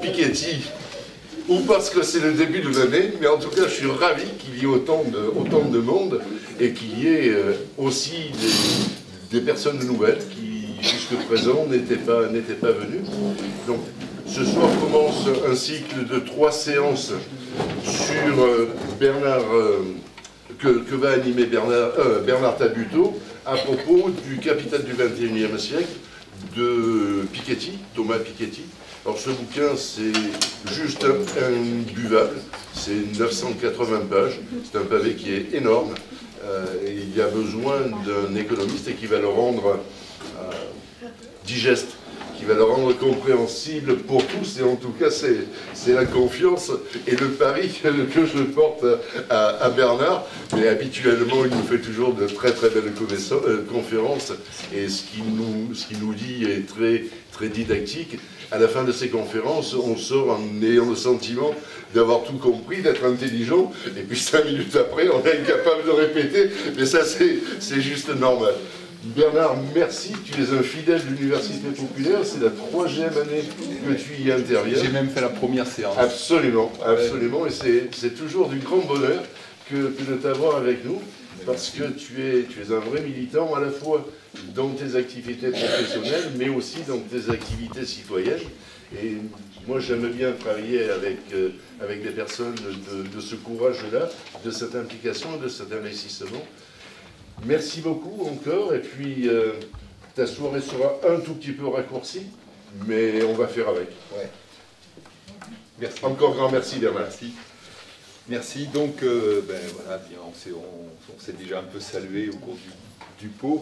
Piketty, ou parce que c'est le début de l'année, mais en tout cas je suis ravi qu'il y ait autant de monde et qu'il y ait aussi des personnes nouvelles qui jusque présent n'étaient pas venues. Donc ce soir commence un cycle de 3 séances sur Bernard, que va animer Bernard Tabuteau à propos du capital du XXIe siècle de Piketty, Thomas Piketty. Alors ce bouquin, c'est juste imbuvable, c'est 980 pages, c'est un pavé qui est énorme, et il y a besoin d'un économiste et qui va le rendre digeste, qui va le rendre compréhensible pour tous, et en tout cas c'est la confiance et le pari que je porte à Bernard, mais habituellement il nous fait toujours de très très belles conférences, et ce qu'il nous dit est très, très didactique. À la fin de ces conférences, on sort en ayant le sentiment d'avoir tout compris, d'être intelligent, et puis 5 minutes après, on est incapable de répéter, mais ça c'est juste normal. Bernard, merci, tu es un fidèle de l'Université populaire, c'est la 3e année que tu y interviens. J'ai même fait la première séance. Absolument, absolument, et c'est toujours du grand bonheur que de t'avoir avec nous, parce que tu es un vrai militant à la fois dans tes activités professionnelles, mais aussi dans tes activités citoyennes. Et moi, j'aime bien travailler avec des personnes de ce courage-là, de cette implication, de cet investissement. Merci beaucoup encore, et puis ta soirée sera un tout petit peu raccourcie, mais on va faire avec. Ouais. Merci. Encore grand merci, Bernard. Merci. Merci. Donc, voilà, bien, on s'est déjà un peu salué au cours du pot.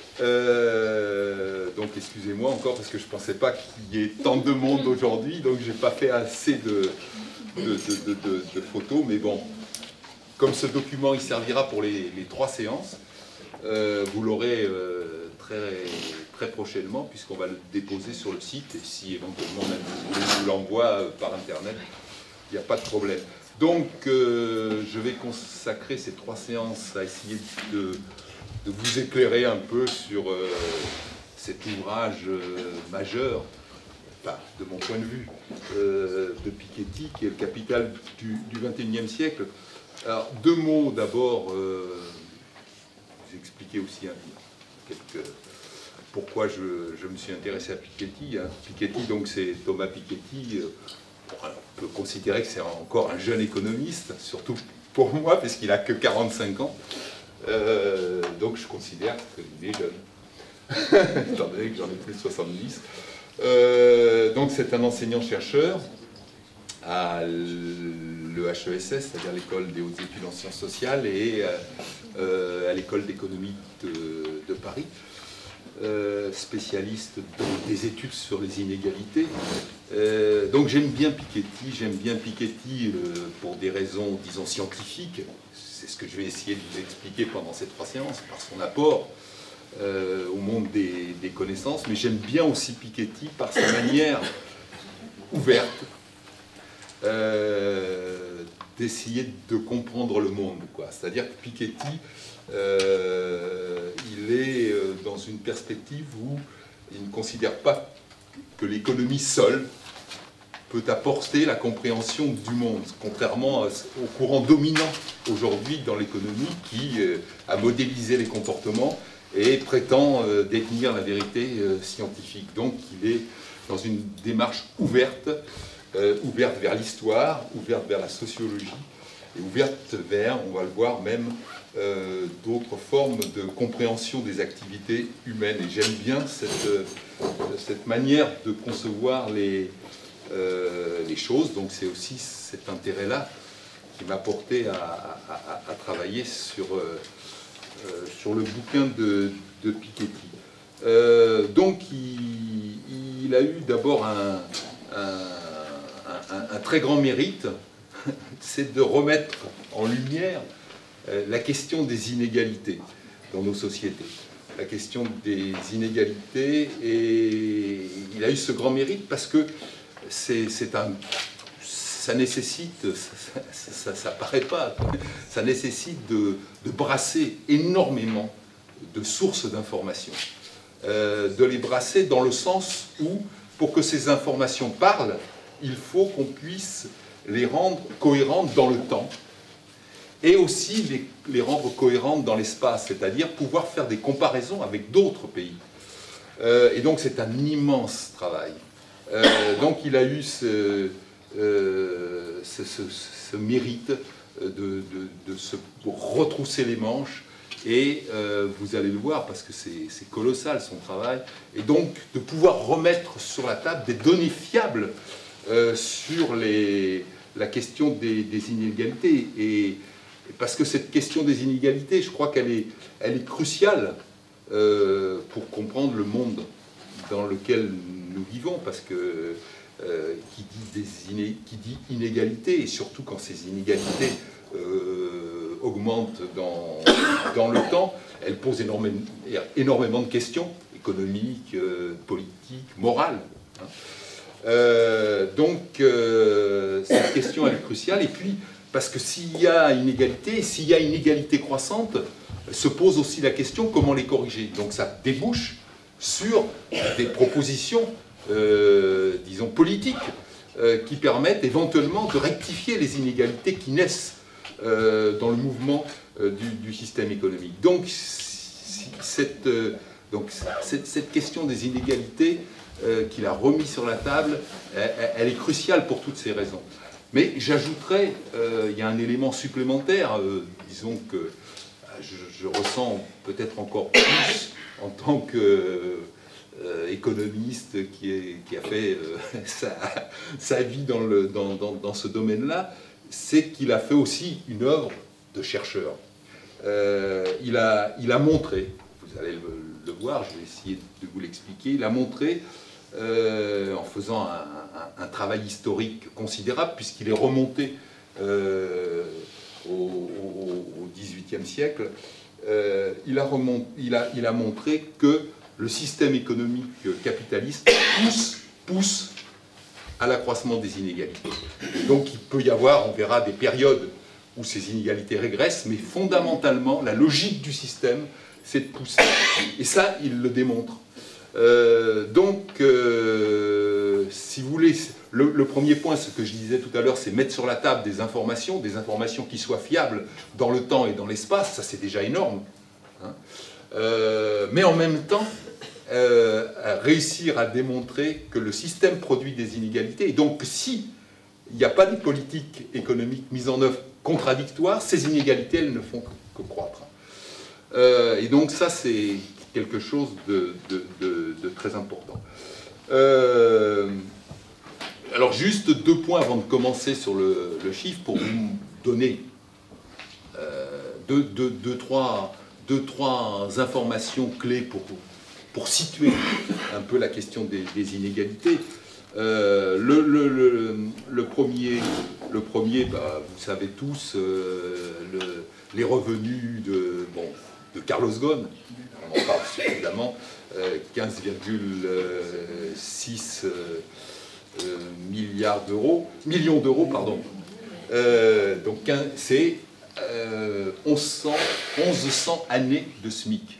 Donc, excusez-moi encore, parce que je ne pensais pas qu'il y ait tant de monde aujourd'hui, donc je n'ai pas fait assez de photos, mais bon, comme ce document, il servira pour les 3 séances, vous l'aurez très prochainement, puisqu'on va le déposer sur le site, et si éventuellement on vous l'envoie par Internet, il n'y a pas de problème. Donc, je vais consacrer ces 3 séances à essayer de vous éclairer un peu sur cet ouvrage majeur, enfin, de mon point de vue, de Piketty, qui est le capital du XXIe siècle. Alors, 2 mots d'abord, vous expliquer aussi pourquoi je me suis intéressé à Piketty. Piketty, donc c'est Thomas Piketty. On peut considérer que c'est encore un jeune économiste, surtout pour moi, puisqu'il n'a que 45 ans. Donc je considère qu'il est jeune, étant donné que j'en ai plus de 70. Donc c'est un enseignant-chercheur à l'EHESS, c'est-à-dire l'école des hautes études en sciences sociales, et à l'école d'économie de Paris. Spécialiste des études sur les inégalités. Donc j'aime bien Piketty pour des raisons, disons, scientifiques. C'est ce que je vais essayer de vous expliquer pendant ces 3 séances, par son apport au monde des connaissances, mais j'aime bien aussi Piketty par sa manière ouverte d'essayer de comprendre le monde, quoi. C'est-à-dire que Piketty, il est dans une perspective où il ne considère pas que l'économie seule peut apporter la compréhension du monde, contrairement au courant dominant aujourd'hui dans l'économie qui a modélisé les comportements et prétend détenir la vérité scientifique. Donc il est dans une démarche ouverte, ouverte vers l'histoire, ouverte vers la sociologie, et ouverte vers, on va le voir même, d'autres formes de compréhension des activités humaines. Et j'aime bien cette manière de concevoir les choses. Donc c'est aussi cet intérêt-là qui m'a porté à travailler sur le bouquin de Piketty. Donc il a eu d'abord un très grand mérite, c'est de remettre en lumière la question des inégalités dans nos sociétés. La question des inégalités, et il a eu ce grand mérite parce que ça nécessite, ça paraît pas, ça nécessite de brasser énormément de sources d'informations. De les brasser dans le sens où, pour que ces informations parlent, il faut qu'on puisse les rendre cohérentes dans le temps et aussi les rendre cohérentes dans l'espace, c'est-à-dire pouvoir faire des comparaisons avec d'autres pays. Et donc c'est un immense travail. Donc il a eu ce mérite de se retrousser les manches, et vous allez le voir parce que c'est colossal son travail, et donc de pouvoir remettre sur la table des données fiables sur la question des inégalités, et parce que cette question des inégalités, je crois qu'elle est cruciale pour comprendre le monde dans lequel nous vivons, parce que qui dit inégalité, et surtout quand ces inégalités augmentent dans le temps, elles posent énormément de questions économiques, politiques, morales. Donc cette question elle est cruciale, et puis parce que s'il y a inégalité croissante, se pose aussi la question comment les corriger. Donc ça débouche sur des propositions, disons, politiques, qui permettent éventuellement de rectifier les inégalités qui naissent dans le mouvement du système économique. Donc cette question des inégalités qu'il a remis sur la table, elle est cruciale pour toutes ces raisons. Mais j'ajouterais, il y a un élément supplémentaire, disons que je ressens peut-être encore plus en tant qu'économiste qui a fait sa vie dans ce domaine-là, c'est qu'il a fait aussi une œuvre de chercheur. Il a montré, vous allez le voir, je vais essayer de vous l'expliquer, il a montré, en faisant un travail historique considérable, puisqu'il est remonté au XVIIIe siècle, il a montré que le système économique capitaliste pousse à l'accroissement des inégalités. Donc il peut y avoir, on verra, des périodes où ces inégalités régressent, mais fondamentalement, la logique du système, c'est de pousser. Et ça, il le démontre. Si vous voulez, le premier point, ce que je disais tout à l'heure, c'est mettre sur la table des informations qui soient fiables dans le temps et dans l'espace, ça c'est déjà énorme. Hein. Mais en même temps, réussir à démontrer que le système produit des inégalités, et donc si il n'y a pas de politique économique mise en œuvre contradictoire, ces inégalités, elles ne font que croître. Et donc ça, c'est quelque chose de très important. Alors juste 2 points avant de commencer sur le chiffre, pour vous donner deux, trois informations clés pour situer un peu la question des inégalités. Le premier, vous savez tous, les revenus de Carlos Ghosn, on en parle suffisamment, 15,6 millions d'euros, pardon. Donc c'est 1100 années de SMIC.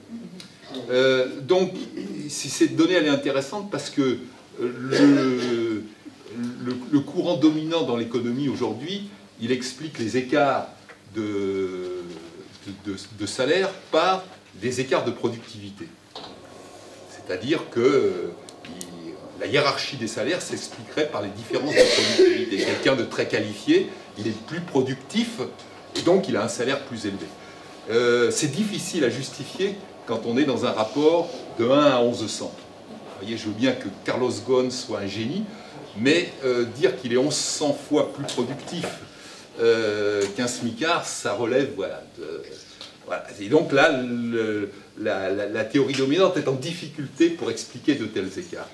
Donc cette donnée elle est intéressante parce que le courant dominant dans l'économie aujourd'hui, il explique les écarts de salaire par des écarts de productivité. C'est-à-dire que la hiérarchie des salaires s'expliquerait par les différences de productivité. Quelqu'un de très qualifié, il est plus productif et donc il a un salaire plus élevé. C'est difficile à justifier quand on est dans un rapport de 1 à 1100. Vous voyez, je veux bien que Carlos Ghosn soit un génie, mais dire qu'il est 1100 fois plus productif qu'un smicard, ça relève, voilà. Et donc là, la théorie dominante est en difficulté pour expliquer de tels écarts.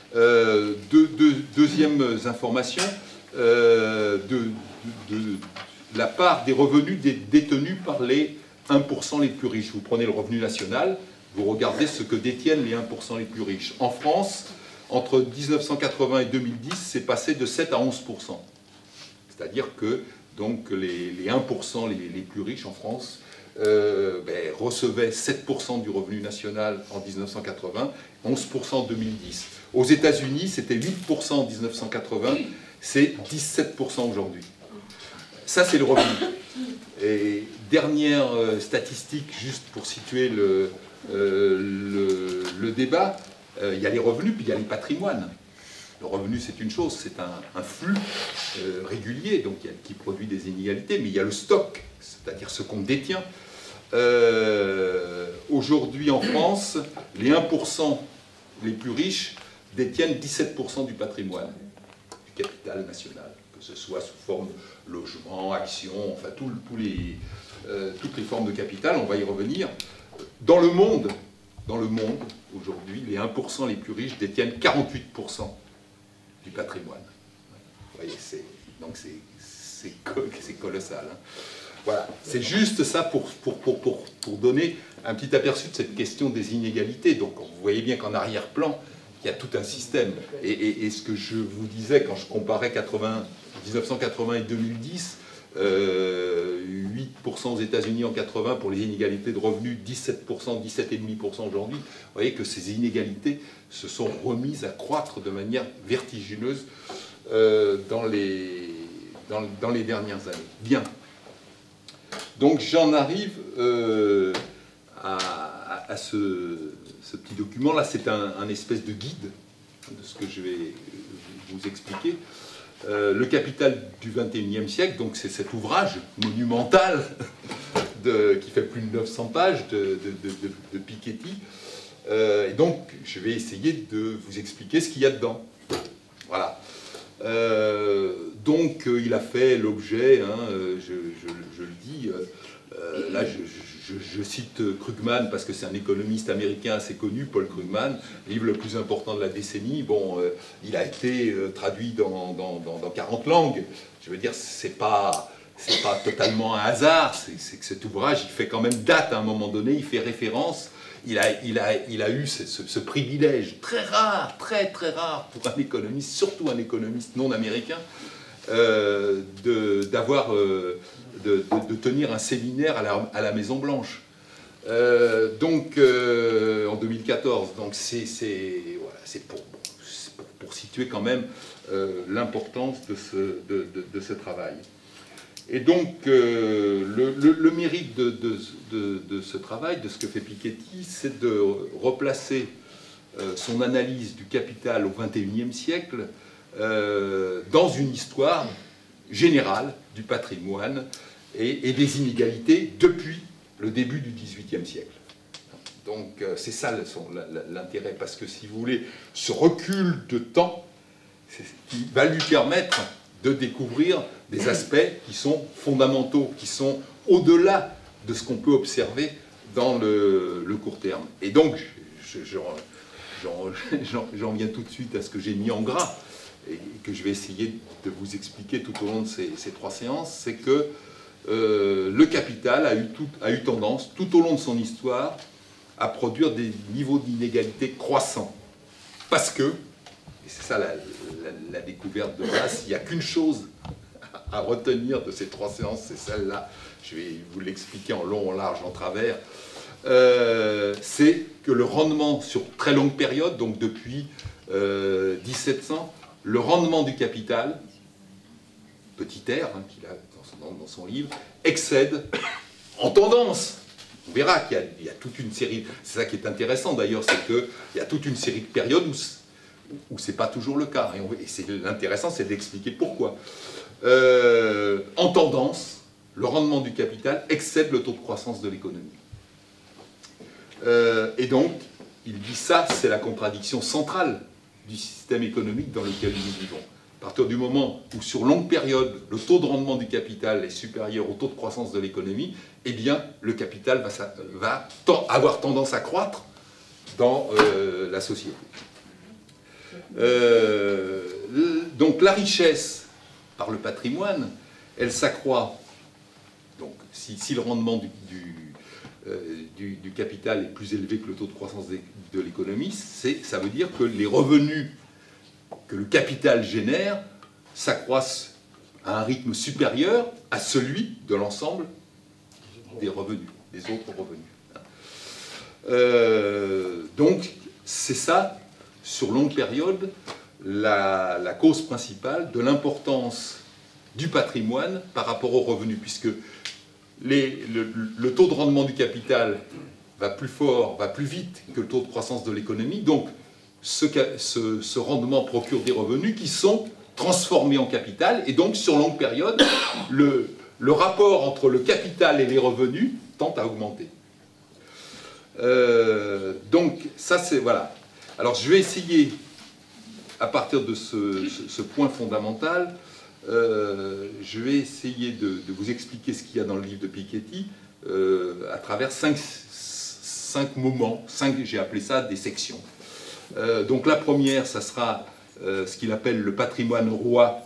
Deuxième information, de la part des revenus détenus par les 1% les plus riches. Vous prenez le revenu national, vous regardez ce que détiennent les 1% les plus riches. En France, entre 1980 et 2010, c'est passé de 7 à 11%. C'est-à-dire que Donc les 1% les plus riches en France recevaient 7% du revenu national en 1980, 11% en 2010. Aux États-Unis, c'était 8% en 1980, c'est 17% aujourd'hui. Ça, c'est le revenu. Et dernière statistique, juste pour situer le débat, il y a les revenus, puis il y a les patrimoines. Le revenu, c'est une chose, c'est un flux régulier, donc qui produit des inégalités, mais il y a le stock, c'est-à-dire ce qu'on détient. Aujourd'hui, en France, les 1% les plus riches détiennent 17% du patrimoine, du capital national, que ce soit sous forme logement, actions, enfin toutes les formes de capital, on va y revenir. Dans le monde aujourd'hui, les 1% les plus riches détiennent 48% du patrimoine. Vous voyez, donc c'est colossal. Hein. Voilà, c'est juste ça pour donner un petit aperçu de cette question des inégalités. Donc vous voyez bien qu'en arrière-plan, il y a tout un système. Et ce que je vous disais quand je comparais 1980 et 2010, 8% aux États-Unis en 80 pour les inégalités de revenus, 17%, 17,5% aujourd'hui. Vous voyez que ces inégalités se sont remises à croître de manière vertigineuse dans les dernières années. Bien. Donc j'en arrive à ce petit document. Là, c'est un espèce de guide de ce que je vais vous expliquer. Le Capital du XXIe siècle, donc c'est cet ouvrage monumental qui fait plus de 900 pages de Piketty. Et donc, je vais essayer de vous expliquer ce qu'il y a dedans. Voilà. Donc, il a fait l'objet, hein, je le dis, là je cite Krugman parce que c'est un économiste américain assez connu, Paul Krugman, livre le plus important de la décennie. Bon, il a été traduit dans 40 langues. Je veux dire, c'est pas totalement un hasard, c'est que cet ouvrage, il fait quand même date à un moment donné, il fait référence. Il a eu ce privilège très rare, très rare pour un économiste, surtout un économiste non américain, de tenir un séminaire à la Maison Blanche. Donc en 2014. Donc c'est pour situer quand même l'importance de ce travail. Et donc, le mérite de ce travail, de ce que fait Piketty, c'est de replacer son analyse du capital au XXIe siècle dans une histoire générale du patrimoine et des inégalités depuis le début du XVIIIe siècle. Donc, c'est ça l'intérêt, parce que si vous voulez, ce recul de temps, c'est ce qui va lui permettre de découvrir des aspects qui sont fondamentaux, qui sont au-delà de ce qu'on peut observer dans le court terme. Et donc, j'en viens tout de suite à ce que j'ai mis en gras, et que je vais essayer de vous expliquer tout au long de ces 3 séances, c'est que le capital a eu tendance, tout au long de son histoire, à produire des niveaux d'inégalité croissants. Parce que, et c'est ça la découverte de base, il n'y a qu'une chose à retenir de ces 3 séances, c'est celle-là, je vais vous l'expliquer en long, en large, en travers, c'est que le rendement sur très longue période, donc depuis 1700, le rendement du capital, petit r, hein, qu'il a dans son livre, excède en tendance. On verra qu'il y a toute une série, c'est ça qui est intéressant d'ailleurs, c'est qu'il y a toute une série de périodes où ce n'est pas toujours le cas. Et l'intéressant, c'est d'expliquer pourquoi. En tendance, le rendement du capital excède le taux de croissance de l'économie. Et donc, il dit ça, c'est la contradiction centrale du système économique dans lequel nous vivons. À partir du moment où, sur longue période, le taux de rendement du capital est supérieur au taux de croissance de l'économie, eh bien, le capital va avoir tendance à croître dans la société. Donc, la richesse par le patrimoine, elle s'accroît. Donc, si le rendement du capital est plus élevé que le taux de croissance de l'économie, ça veut dire que les revenus que le capital génère s'accroissent à un rythme supérieur à celui de l'ensemble des revenus, des autres revenus. Donc, c'est ça, sur longue période, la cause principale de l'importance du patrimoine par rapport aux revenus, puisque le taux de rendement du capital va plus fort, va plus vite que le taux de croissance de l'économie. Donc, ce rendement procure des revenus qui sont transformés en capital, et donc, sur longue période, le rapport entre le capital et les revenus tend à augmenter. Donc, ça, c'est... Voilà. Alors, je vais essayer, à partir de ce point fondamental, je vais essayer de vous expliquer ce qu'il y a dans le livre de Piketty à travers cinq moments, j'ai appelé ça des sections. Donc la première, ça sera ce qu'il appelle le patrimoine roi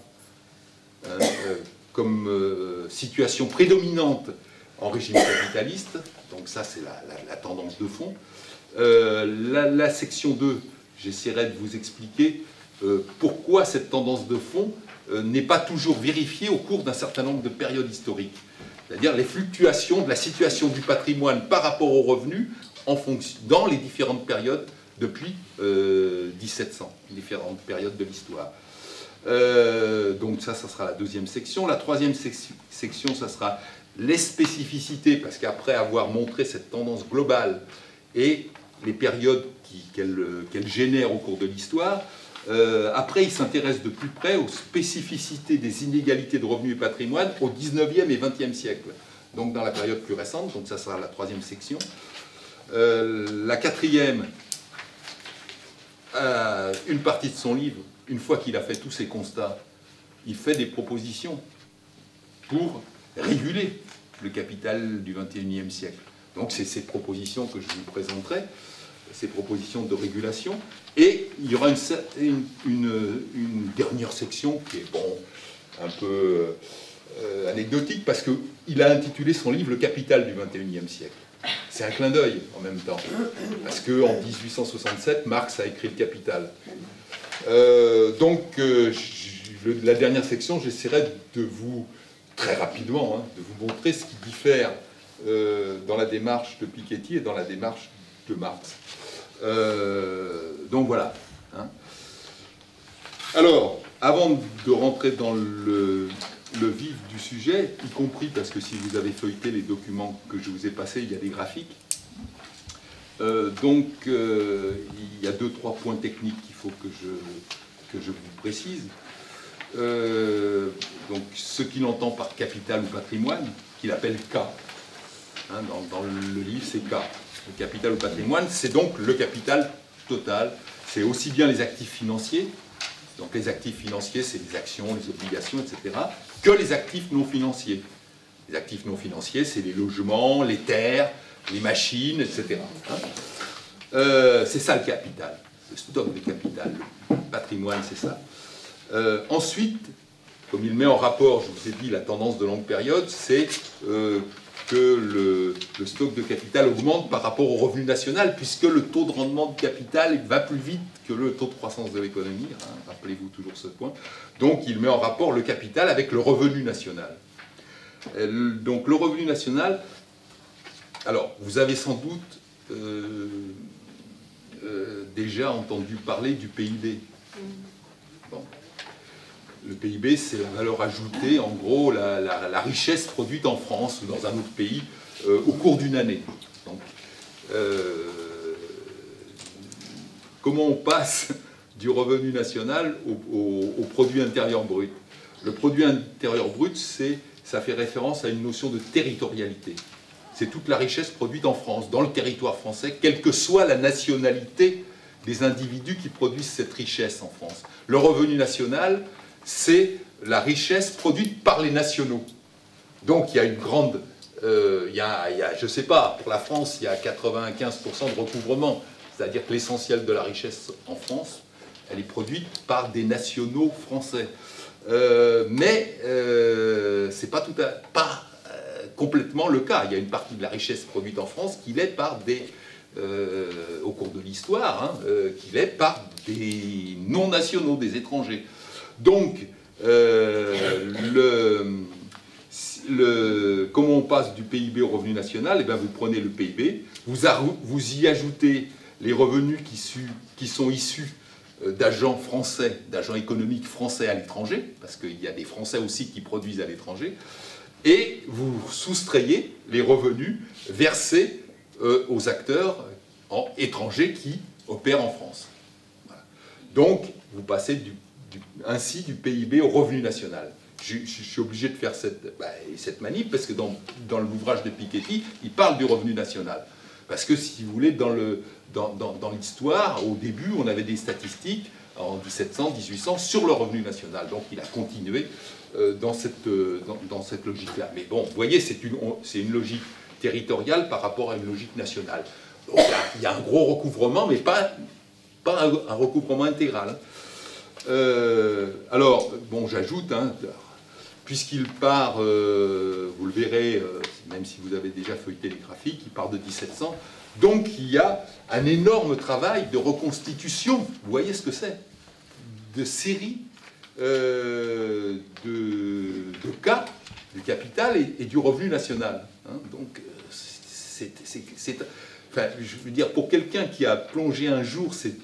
comme situation prédominante en régime capitaliste. Donc ça, c'est la tendance de fond. La section 2, j'essaierai de vous expliquer pourquoi cette tendance de fond n'est pas toujours vérifiée au cours d'un certain nombre de périodes historiques. C'est-à-dire les fluctuations de la situation du patrimoine par rapport aux revenus dans les différentes périodes depuis 1700, différentes périodes de l'histoire. Donc ça sera la deuxième section. La troisième section, ça sera les spécificités, parce qu'après avoir montré cette tendance globale et les périodes qu'elle génère au cours de l'histoire, après, il s'intéresse de plus près aux spécificités des inégalités de revenus et patrimoine au 19e et 20e siècle, donc dans la période plus récente, donc ça sera la troisième section. La quatrième, une partie de son livre, une fois qu'il a fait tous ces constats, il fait des propositions pour réguler le capital du 21e siècle. Donc c'est ces propositions que je vous présenterai, ces propositions de régulation, et il y aura une dernière section qui est, bon, un peu anecdotique, parce qu'il a intitulé son livre « Le capital du 21e siècle ». C'est un clin d'œil en même temps, parce qu'en 1867, Marx a écrit le Capital. Donc, la dernière section, j'essaierai de vous, très rapidement, hein, de vous montrer ce qui diffère dans la démarche de Piketty et dans la démarche de Marx. Donc voilà. Hein. Alors, avant de rentrer dans le vif du sujet, y compris parce que si vous avez feuilleté les documents que je vous ai passés, il y a des graphiques. Donc, il y a 2-3 points techniques qu'il faut que je vous précise. Donc, ce qu'il entend par capital ou patrimoine, qu'il appelle K. Hein, dans le livre, c'est K. Le capital ou patrimoine, c'est donc le capital total. C'est aussi bien les actifs financiers, donc les actifs financiers, c'est les actions, les obligations, etc., que les actifs non financiers. Les actifs non financiers, c'est les logements, les terres, les machines, etc. Hein. C'est ça le capital, le stock de capital, le patrimoine, c'est ça. Ensuite, comme il met en rapport, je vous ai dit, la tendance de longue période, c'est que le stock de capital augmente par rapport au revenu national, puisque le taux de rendement de capital va plus vite que le taux de croissance de l'économie. Hein, rappelez-vous toujours ce point. Donc il met en rapport le capital avec le revenu national. Donc le revenu national, alors vous avez sans doute déjà entendu parler du PIB. Bon. Le PIB, c'est la valeur ajoutée, en gros, la richesse produite en France ou dans un autre pays au cours d'une année. Donc, comment on passe du revenu national au produit intérieur brut? Le produit intérieur brut, ça fait référence à une notion de territorialité. C'est toute la richesse produite en France, dans le territoire français, quelle que soit la nationalité des individus qui produisent cette richesse en France. Le revenu national, c'est la richesse produite par les nationaux. Donc il y a une grande... je ne sais pas, pour la France, il y a 95% de recouvrement. C'est-à-dire que l'essentiel de la richesse en France, elle est produite par des nationaux français. Mais ce n'est pas complètement le cas. Il y a une partie de la richesse produite en France qui l'est par des... au cours de l'histoire, hein, qui l'est par des non-nationaux, des étrangers. Donc, comment on passe du PIB au revenu national? Eh bien, vous prenez le PIB, vous y ajoutez les revenus qui sont issus d'agents français, d'agents économiques français à l'étranger, parce qu'il y a des Français aussi qui produisent à l'étranger, et vous soustrayez les revenus versés aux acteurs étrangers qui opèrent en France. Voilà. Donc, vous passez ainsi du PIB au revenu national. Je suis obligé de faire cette manip, parce que dans l'ouvrage de Piketty, il parle du revenu national. Parce que, si vous voulez, dans l'histoire, au début, on avait des statistiques en 1700, 1800 sur le revenu national. Donc, il a continué dans cette logique-là. Mais bon, vous voyez, c'est une logique territoriale par rapport à une logique nationale. Donc, il y a un gros recouvrement, mais pas un recouvrement intégral. Alors, bon, j'ajoute, hein, puisqu'il part, vous le verrez, même si vous avez déjà feuilleté les graphiques, il part de 1700. Donc, il y a un énorme travail de reconstitution, vous voyez ce que c'est, de séries de cas du capital et du revenu national. Hein. Donc, enfin, je veux dire, pour quelqu'un qui a plongé un jour ses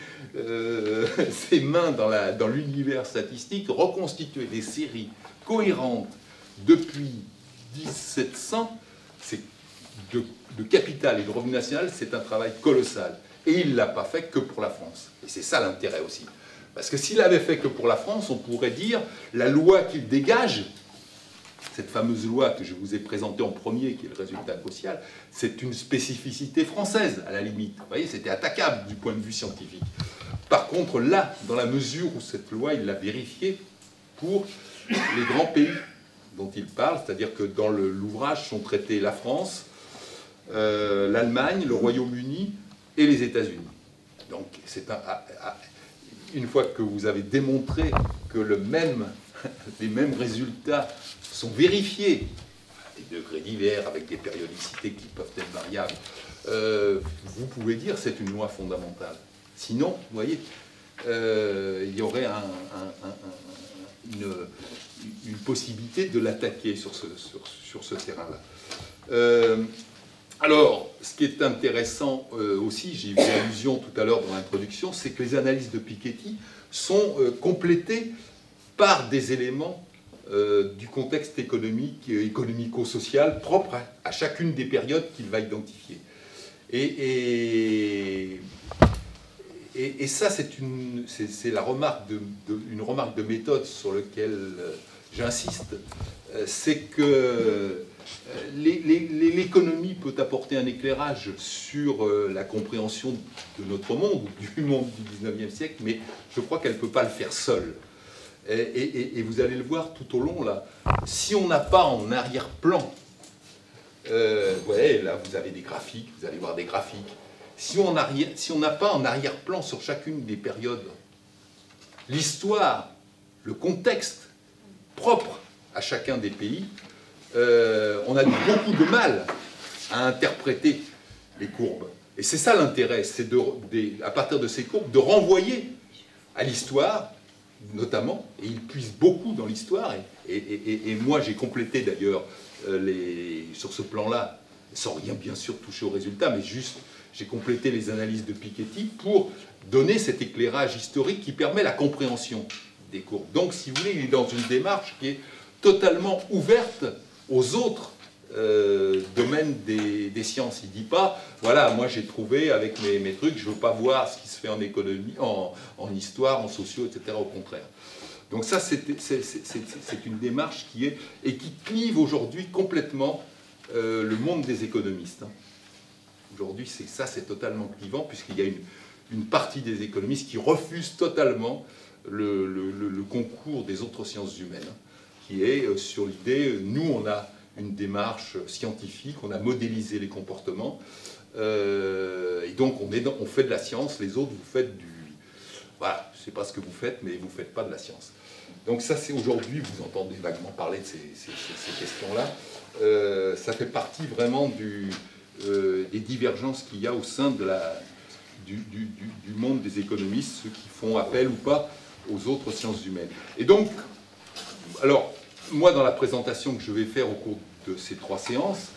mains dans l'univers statistique, reconstituer des séries cohérentes depuis 1700, de capital et de revenu national, c'est un travail colossal. Et il ne l'a pas fait que pour la France. Et c'est ça l'intérêt aussi. Parce que s'il avait fait que pour la France, on pourrait dire la loi qu'il dégage, cette fameuse loi que je vous ai présentée en premier, qui est le résultat social, c'est une spécificité française, à la limite. Vous voyez, c'était attaquable du point de vue scientifique. Par contre, là, dans la mesure où cette loi, il l'a vérifiée pour les grands pays dont il parle, c'est-à-dire que dans l'ouvrage sont traités la France, l'Allemagne, le Royaume-Uni et les États-Unis. Donc, une fois que vous avez démontré que les mêmes résultats sont vérifiés, à des degrés divers, avec des périodicités qui peuvent être variables, vous pouvez dire que c'est une loi fondamentale. Sinon, vous voyez, il y aurait une possibilité de l'attaquer sur ce terrain-là. Alors, ce qui est intéressant aussi, j'ai eu allusion tout à l'heure dans l'introduction, c'est que les analyses de Piketty sont complétées par des éléments du contexte économique, économico-social propre à chacune des périodes qu'il va identifier. Et ça, c'est la remarque une remarque de méthode sur laquelle j'insiste, c'est que l'économie peut apporter un éclairage sur la compréhension de notre monde, du monde du 19e siècle, mais je crois qu'elle ne peut pas le faire seule. Et vous allez le voir tout au long, là. Si on n'a pas en arrière-plan, ouais, là vous avez des graphiques, vous allez voir des graphiques. Si on n'a pas en arrière-plan sur chacune des périodes l'histoire, le contexte propre à chacun des pays, on a beaucoup de mal à interpréter les courbes. Et c'est ça l'intérêt, c'est à partir de ces courbes, de renvoyer à l'histoire, notamment, et il puise beaucoup dans l'histoire, et moi j'ai complété d'ailleurs sur ce plan-là, sans rien bien sûr toucher aux résultats, mais juste j'ai complété les analyses de Piketty pour donner cet éclairage historique qui permet la compréhension des courbes. Donc, si vous voulez, il est dans une démarche qui est totalement ouverte aux autres domaines des sciences. Il ne dit pas, voilà, moi j'ai trouvé avec mes trucs, je ne veux pas voir ce qui se fait en économie, en histoire, en sociaux, etc. Au contraire. Donc ça, c'est une démarche qui clive aujourd'hui complètement le monde des économistes. Aujourd'hui, c'est totalement clivant, puisqu'il y a une partie des économistes qui refusent totalement le concours des autres sciences humaines, qui est sur l'idée, nous on a une démarche scientifique, on a modélisé les comportements, et donc on fait de la science, les autres vous faites voilà, je ne sais pas ce que vous faites, mais vous ne faites pas de la science. Donc ça, c'est aujourd'hui, vous entendez vaguement parler de ces questions-là, ça fait partie vraiment des divergences qu'il y a au sein du monde des économistes, ceux qui font appel ou pas aux autres sciences humaines. Et donc, alors, moi, dans la présentation que je vais faire au cours de ces 3 séances,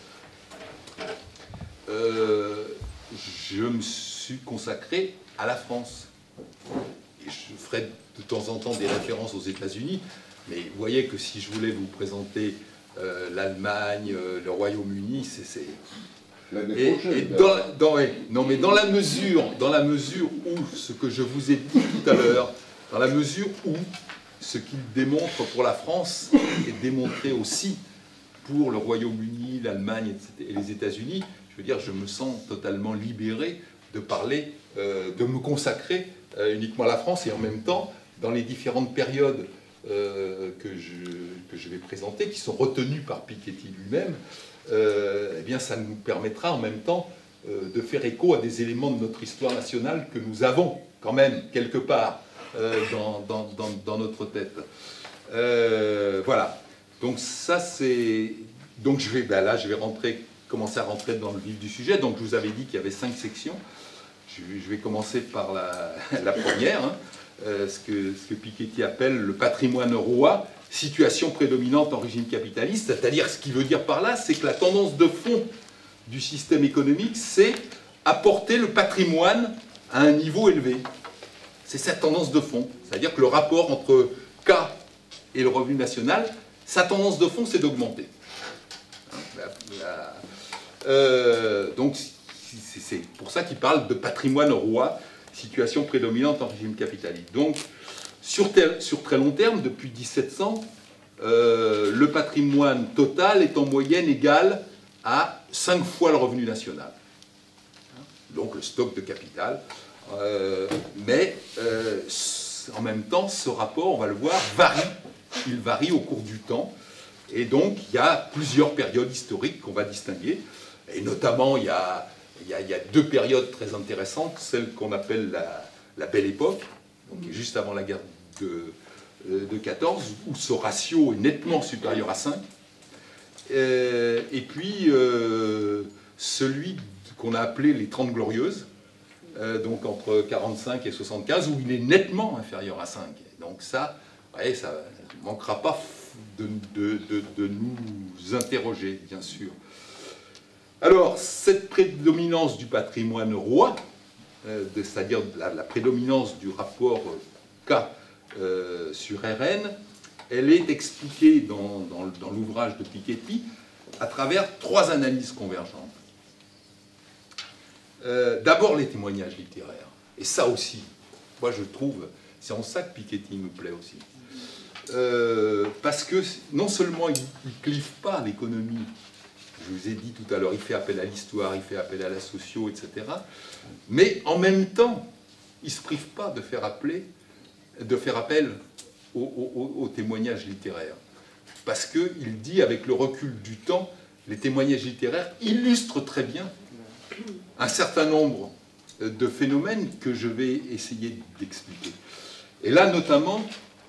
je me suis consacré à la France. Et je ferai de temps en temps des références aux États-Unis, mais vous voyez que si je voulais vous présenter l'Allemagne, le Royaume-Uni, c'est... L'année prochaine. Non, mais dans la mesure où ce que je vous ai dit tout à l'heure, dans la mesure où ce qu'il démontre pour la France est démontré aussi pour le Royaume-Uni, l'Allemagne et les États-Unis, je veux dire, je me sens totalement libéré de parler, de me consacrer uniquement à la France, et en même temps, dans les différentes périodes que je vais présenter, qui sont retenues par Piketty lui-même, eh bien, ça nous permettra en même temps de faire écho à des éléments de notre histoire nationale que nous avons quand même quelque part dans notre tête. Voilà. Donc ça c'est. Donc je vais commencer à rentrer dans le vif du sujet. Donc je vous avais dit qu'il y avait 5 sections. Je vais commencer par la première, hein, ce que Piketty appelle le patrimoine roi, situation prédominante en régime capitaliste. C'est-à-dire, ce qu'il veut dire par là, c'est que la tendance de fond du système économique, c'est apporter le patrimoine à un niveau élevé. C'est cette tendance de fond. C'est-à-dire que le rapport entre K et le revenu national, sa tendance de fond, c'est d'augmenter. Donc, c'est pour ça qu'il parle de patrimoine roi, situation prédominante en régime capitaliste. Donc, sur très long terme, depuis 1700, le patrimoine total est en moyenne égal à 5 fois le revenu national. Donc, le stock de capital. Mais en même temps, ce rapport, on va le voir, varie. Il varie au cours du temps. Et donc, il y a plusieurs périodes historiques qu'on va distinguer. Et notamment, il y a 2 périodes très intéressantes. Celle qu'on appelle la Belle Époque, donc juste avant la guerre de 14, où ce ratio est nettement supérieur à 5. Et puis, celui qu'on a appelé les 30 Glorieuses, donc entre 45 et 75, où il est nettement inférieur à 5. Donc ça, ouais, ça ne manquera pas de nous interroger, bien sûr. Alors, cette prédominance du patrimoine roi, c'est-à-dire la prédominance du rapport K sur Rn, elle est expliquée dans l'ouvrage de Piketty à travers 3 analyses convergentes. D'abord les témoignages littéraires. Et ça aussi, moi je trouve, c'est en ça que Piketty me plaît aussi. Parce que non seulement il ne clive pas l'économie, je vous ai dit tout à l'heure, il fait appel à l'histoire, il fait appel à la socio, etc. Mais en même temps, il ne se prive pas de faire appel aux témoignages littéraires. Parce qu'il dit, avec le recul du temps, les témoignages littéraires illustrent très bien un certain nombre de phénomènes que je vais essayer d'expliquer. Et là, notamment,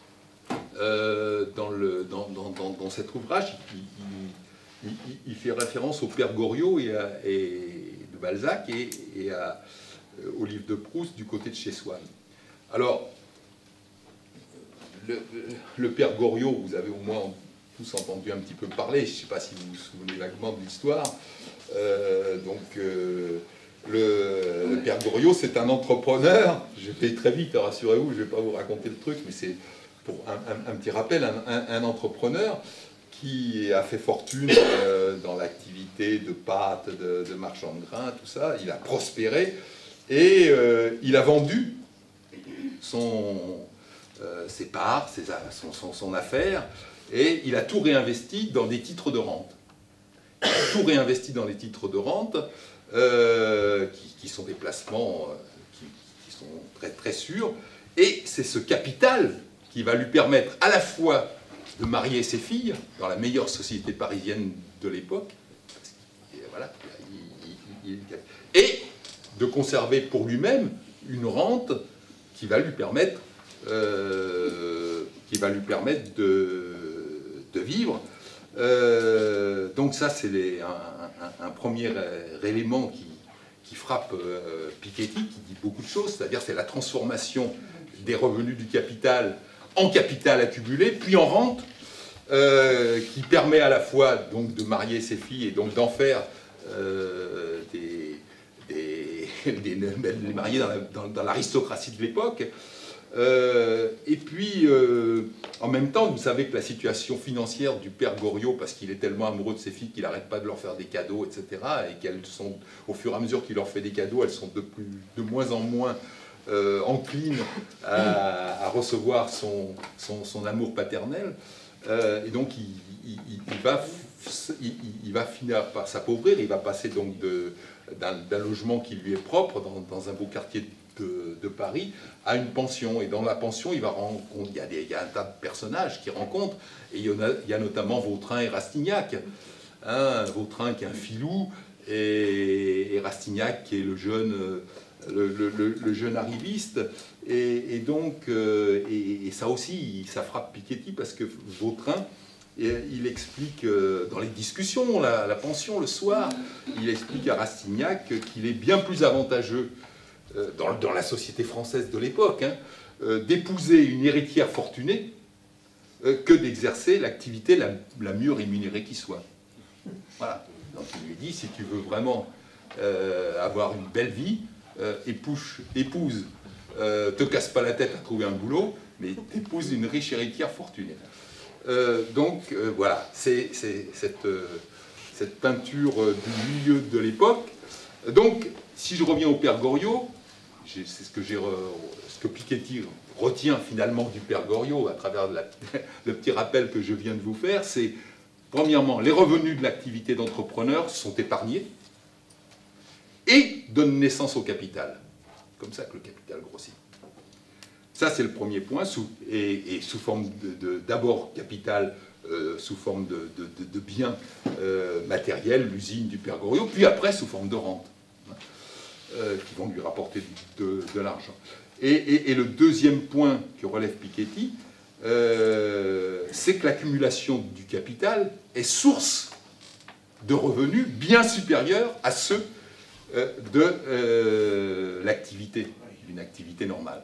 dans cet ouvrage, il fait référence au Père Goriot et de Balzac et au livre de Proust du côté de chez Swann. Alors, le Père Goriot, vous avez au moins tous entendu un petit peu parler, je ne sais pas si vous vous souvenez vaguement de l'histoire. Le Père Goriot, c'est un entrepreneur, je vais très vite, rassurez-vous, je ne vais pas vous raconter le truc, mais c'est pour un petit rappel, un entrepreneur qui a fait fortune dans l'activité de pâtes, de marchand de grains, tout ça. Il a prospéré et il a vendu ses parts, son affaire, et il a tout réinvesti dans des titres de rente. Il a tout réinvesti dans les titres de rente, qui sont des placements qui sont très, très sûrs, et c'est ce capital qui va lui permettre à la fois de marier ses filles dans la meilleure société parisienne de l'époque, voilà, et de conserver pour lui-même une rente qui va lui permettre, de vivre. Donc ça, c'est un premier élément qui frappe Piketty, qui dit beaucoup de choses, c'est-à-dire c'est la transformation des revenus du capital en capital accumulé, puis en rente, qui permet à la fois donc, de marier ses filles et donc d'en faire les marier dans l'aristocratie de l'époque. Et puis, en même temps, vous savez que la situation financière du père Goriot, parce qu'il est tellement amoureux de ses filles qu'il n'arrête pas de leur faire des cadeaux, etc., et qu'elles sont, au fur et à mesure qu'il leur fait des cadeaux, elles sont de moins en moins enclines à recevoir son amour paternel. Et donc, il va finir par s'appauvrir, il va passer donc d'un logement qui lui est propre, dans un beau quartier de Paris, à une pension. Et dans la pension, il y a un tas de personnages qu'il rencontre, et il y a notamment Vautrin et Rastignac. Hein, Vautrin qui est un filou, et Rastignac qui est le jeune arriviste. Et donc, et ça aussi, ça frappe Piketty, parce que Vautrin, il explique dans les discussions, la pension le soir, il explique à Rastignac qu'il est bien plus avantageux dans la société française de l'époque, hein, d'épouser une héritière fortunée que d'exercer l'activité la mieux rémunérée qui soit. Voilà. Donc il lui dit, si tu veux vraiment avoir une belle vie, épouse, te casse pas la tête à trouver un boulot, mais épouse une riche héritière fortunée. Donc voilà, c'est cette peinture du milieu de l'époque. Donc, si je reviens au père Goriot, c'est ce que Piketty retient finalement du père Goriot à travers le petit rappel que je viens de vous faire, c'est premièrement, les revenus de l'activité d'entrepreneur sont épargnés et donnent naissance au capital. C'est comme ça que le capital grossit. Ça, c'est le premier point, et sous forme d'abord capital, sous forme de biens matériels, l'usine du père Goriot, puis après sous forme de rente, qui vont lui rapporter de l'argent. Et le deuxième point que relève Piketty, c'est que l'accumulation du capital est source de revenus bien supérieurs à ceux de l'activité, d'une activité normale.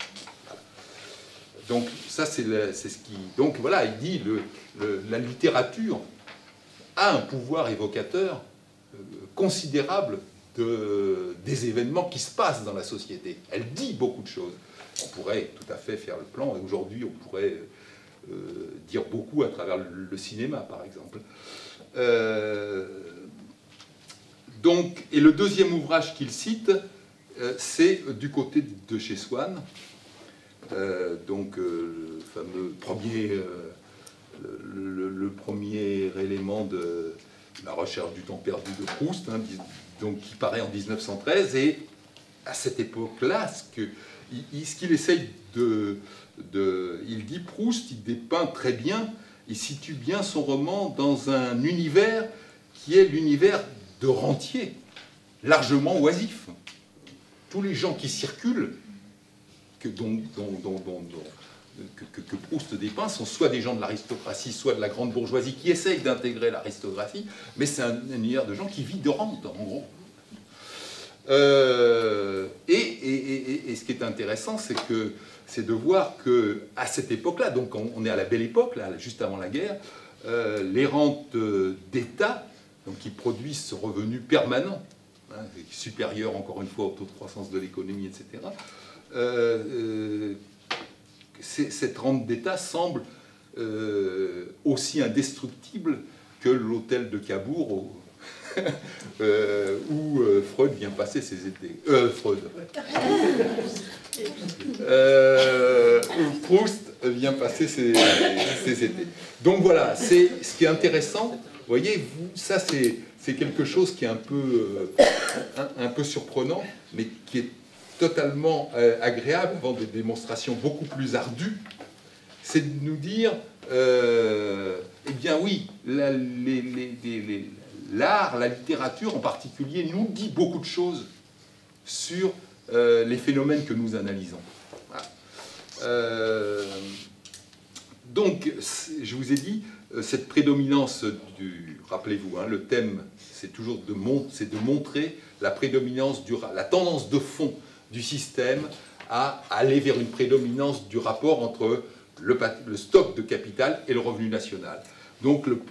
Donc ça, c'est ce qui... Donc voilà, il dit la littérature a un pouvoir évocateur considérable des événements qui se passent dans la société. Elle dit beaucoup de choses. On pourrait tout à fait faire le plan, et aujourd'hui on pourrait dire beaucoup à travers le cinéma, par exemple. Donc, et le deuxième ouvrage qu'il cite, c'est du côté de chez Swann, donc le fameux premier, le premier élément de la recherche du temps perdu de Proust, hein, donc qui paraît en 1913, et à cette époque-là, ce qu'il essaye il dit Proust, il dépeint très bien, il situe bien son roman dans un univers qui est l'univers de rentiers, largement oisifs. Tous les gens qui circulent, que Proust dépeint, sont soit des gens de l'aristocratie, soit de la grande bourgeoisie qui essayent d'intégrer l'aristocratie, mais c'est un univers de gens qui vivent de rente, en gros. Et ce qui est intéressant, c'est de voir qu'à cette époque-là, donc on est à la belle époque, là, juste avant la guerre, les rentes d'État, donc qui produisent ce revenu permanent, hein, supérieur encore une fois au taux de croissance de l'économie, etc., cette rente d'État semble aussi indestructible que l'hôtel de Cabourg où Freud vient passer ses étés. Où Proust vient passer ses étés. Donc voilà, c'est ce qui est intéressant. Vous voyez, ça c'est quelque chose qui est un peu surprenant, mais qui est totalement agréable avant des démonstrations beaucoup plus ardues. C'est de nous dire, eh bien oui, l'art, la littérature en particulier, nous dit beaucoup de choses sur les phénomènes que nous analysons. Voilà. Donc, je vous ai dit, cette prédominance rappelez-vous, hein, le thème, c'est toujours de montrer la prédominance, la tendance de fond du système à aller vers une prédominance du rapport entre le stock de capital et le revenu national. Donc la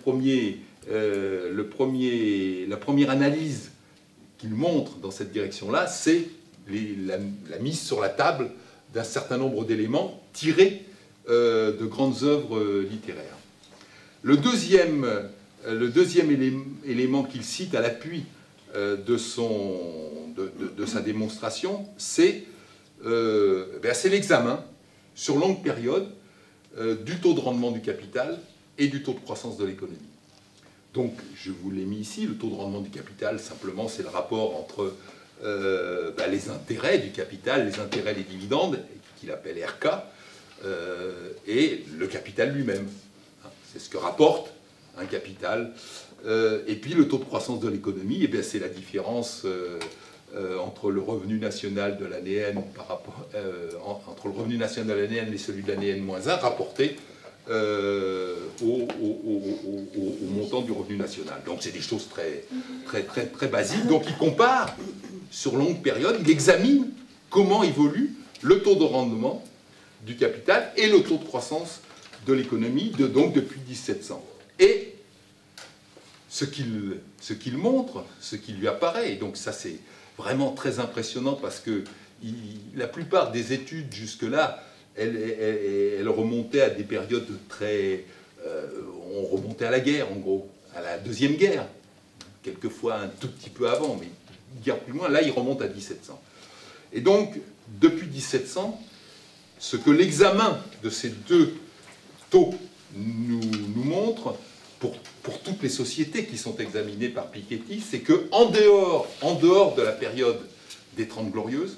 première analyse qu'il montre dans cette direction-là, c'est la mise sur la table d'un certain nombre d'éléments tirés de grandes œuvres littéraires. Le deuxième élément qu'il cite à l'appui de sa démonstration, c'est l'examen sur longue période du taux de rendement du capital et du taux de croissance de l'économie. Donc, je vous l'ai mis ici, le taux de rendement du capital, simplement, c'est le rapport entre les intérêts du capital, les intérêts, les dividendes, qu'il appelle RK, et le capital lui-même. C'est ce que rapporte un capital. Et puis, le taux de croissance de l'économie, c'est la différence entre le revenu national de l'année N entre le revenu national de l'année N et celui de l'année N-1 rapporté au montant du revenu national. Donc c'est des choses très basiques. Donc il compare sur longue période, il examine comment évolue le taux de rendement du capital et le taux de croissance de l'économie donc depuis 1700. Et ce qu'il montre, ce qui lui apparaît, et donc ça c'est vraiment très impressionnant parce que la plupart des études jusque-là, elles remontaient à des périodes on remontait à la guerre, en gros, à la Deuxième Guerre, quelquefois un tout petit peu avant, mais une guerre plus loin, là il remonte à 1700. Et donc, depuis 1700, ce que l'examen de ces deux taux nous montre, pour toutes les sociétés qui sont examinées par Piketty, c'est qu'en dehors de la période des 30 Glorieuses,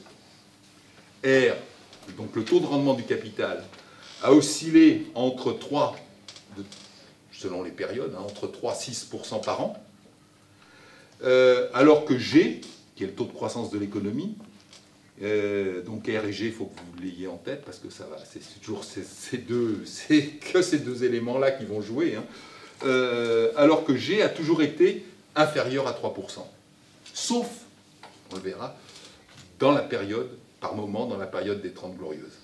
donc le taux de rendement du capital, a oscillé entre 3, selon les périodes, entre 3 et 6% par an, alors que G, qui est le taux de croissance de l'économie, donc R et G, il faut que vous l'ayez en tête, parce que ça va, c'est toujours que ces deux éléments-là qui vont jouer, alors que G a toujours été inférieur à 3%. Sauf, on le verra, par moment, dans la période des 30 Glorieuses.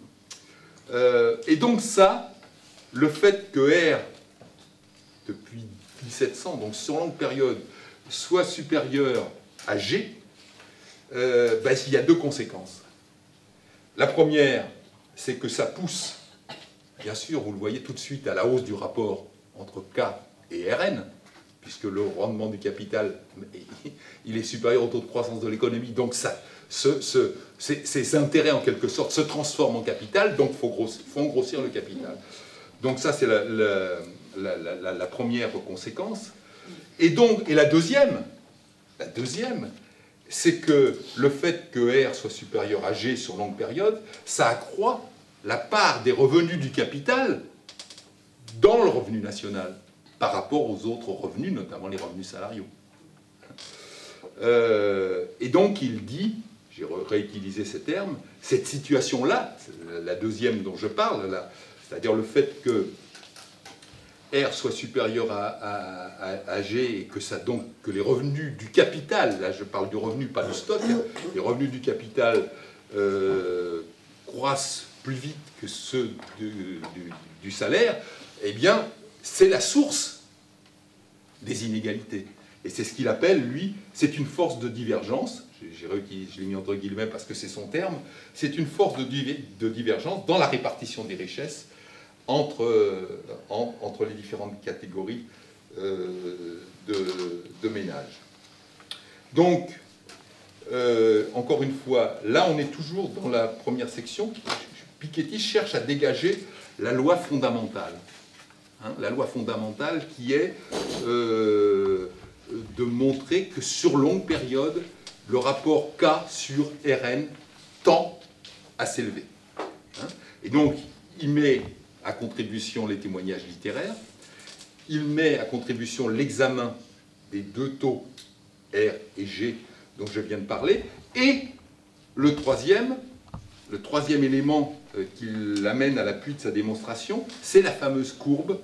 Et donc ça, le fait que R, depuis 1700, donc sur longue période, soit supérieur à G, il y a deux conséquences. La première, c'est que ça pousse, bien sûr, vous le voyez tout de suite, à la hausse du rapport entre K et Rn, puisque le rendement du capital, il est supérieur au taux de croissance de l'économie, donc ces intérêts, en quelque sorte, se transforment en capital, donc il faut grossir le capital. Donc ça, c'est la première conséquence. Et la deuxième, c'est que le fait que R soit supérieur à G sur longue période, ça accroît la part des revenus du capital dans le revenu national par rapport aux autres revenus, notamment les revenus salariaux. Et donc il dit, j'ai réutilisé ces termes, cette situation-là, la deuxième dont je parle, c'est-à-dire le fait que R soit supérieur à G et que les revenus du capital, là je parle du revenu, pas du stock, les revenus du capital croissent plus vite que ceux du salaire, eh bien c'est la source des inégalités. Et c'est ce qu'il appelle, lui, c'est une force de divergence, je l'ai mis entre guillemets parce que c'est son terme, c'est une force de divergence dans la répartition des richesses entre les différentes catégories de ménages. Donc, encore une fois, là on est toujours dans la première section. Piketty cherche à dégager la loi fondamentale. La loi fondamentale qui est de montrer que sur longue période, le rapport K sur Rn tend à s'élever. Et donc, il met à contribution les témoignages littéraires, il met à contribution l'examen des deux taux R et G dont je viens de parler, et le troisième élément qui l'amène à l'appui de sa démonstration, c'est la fameuse courbe.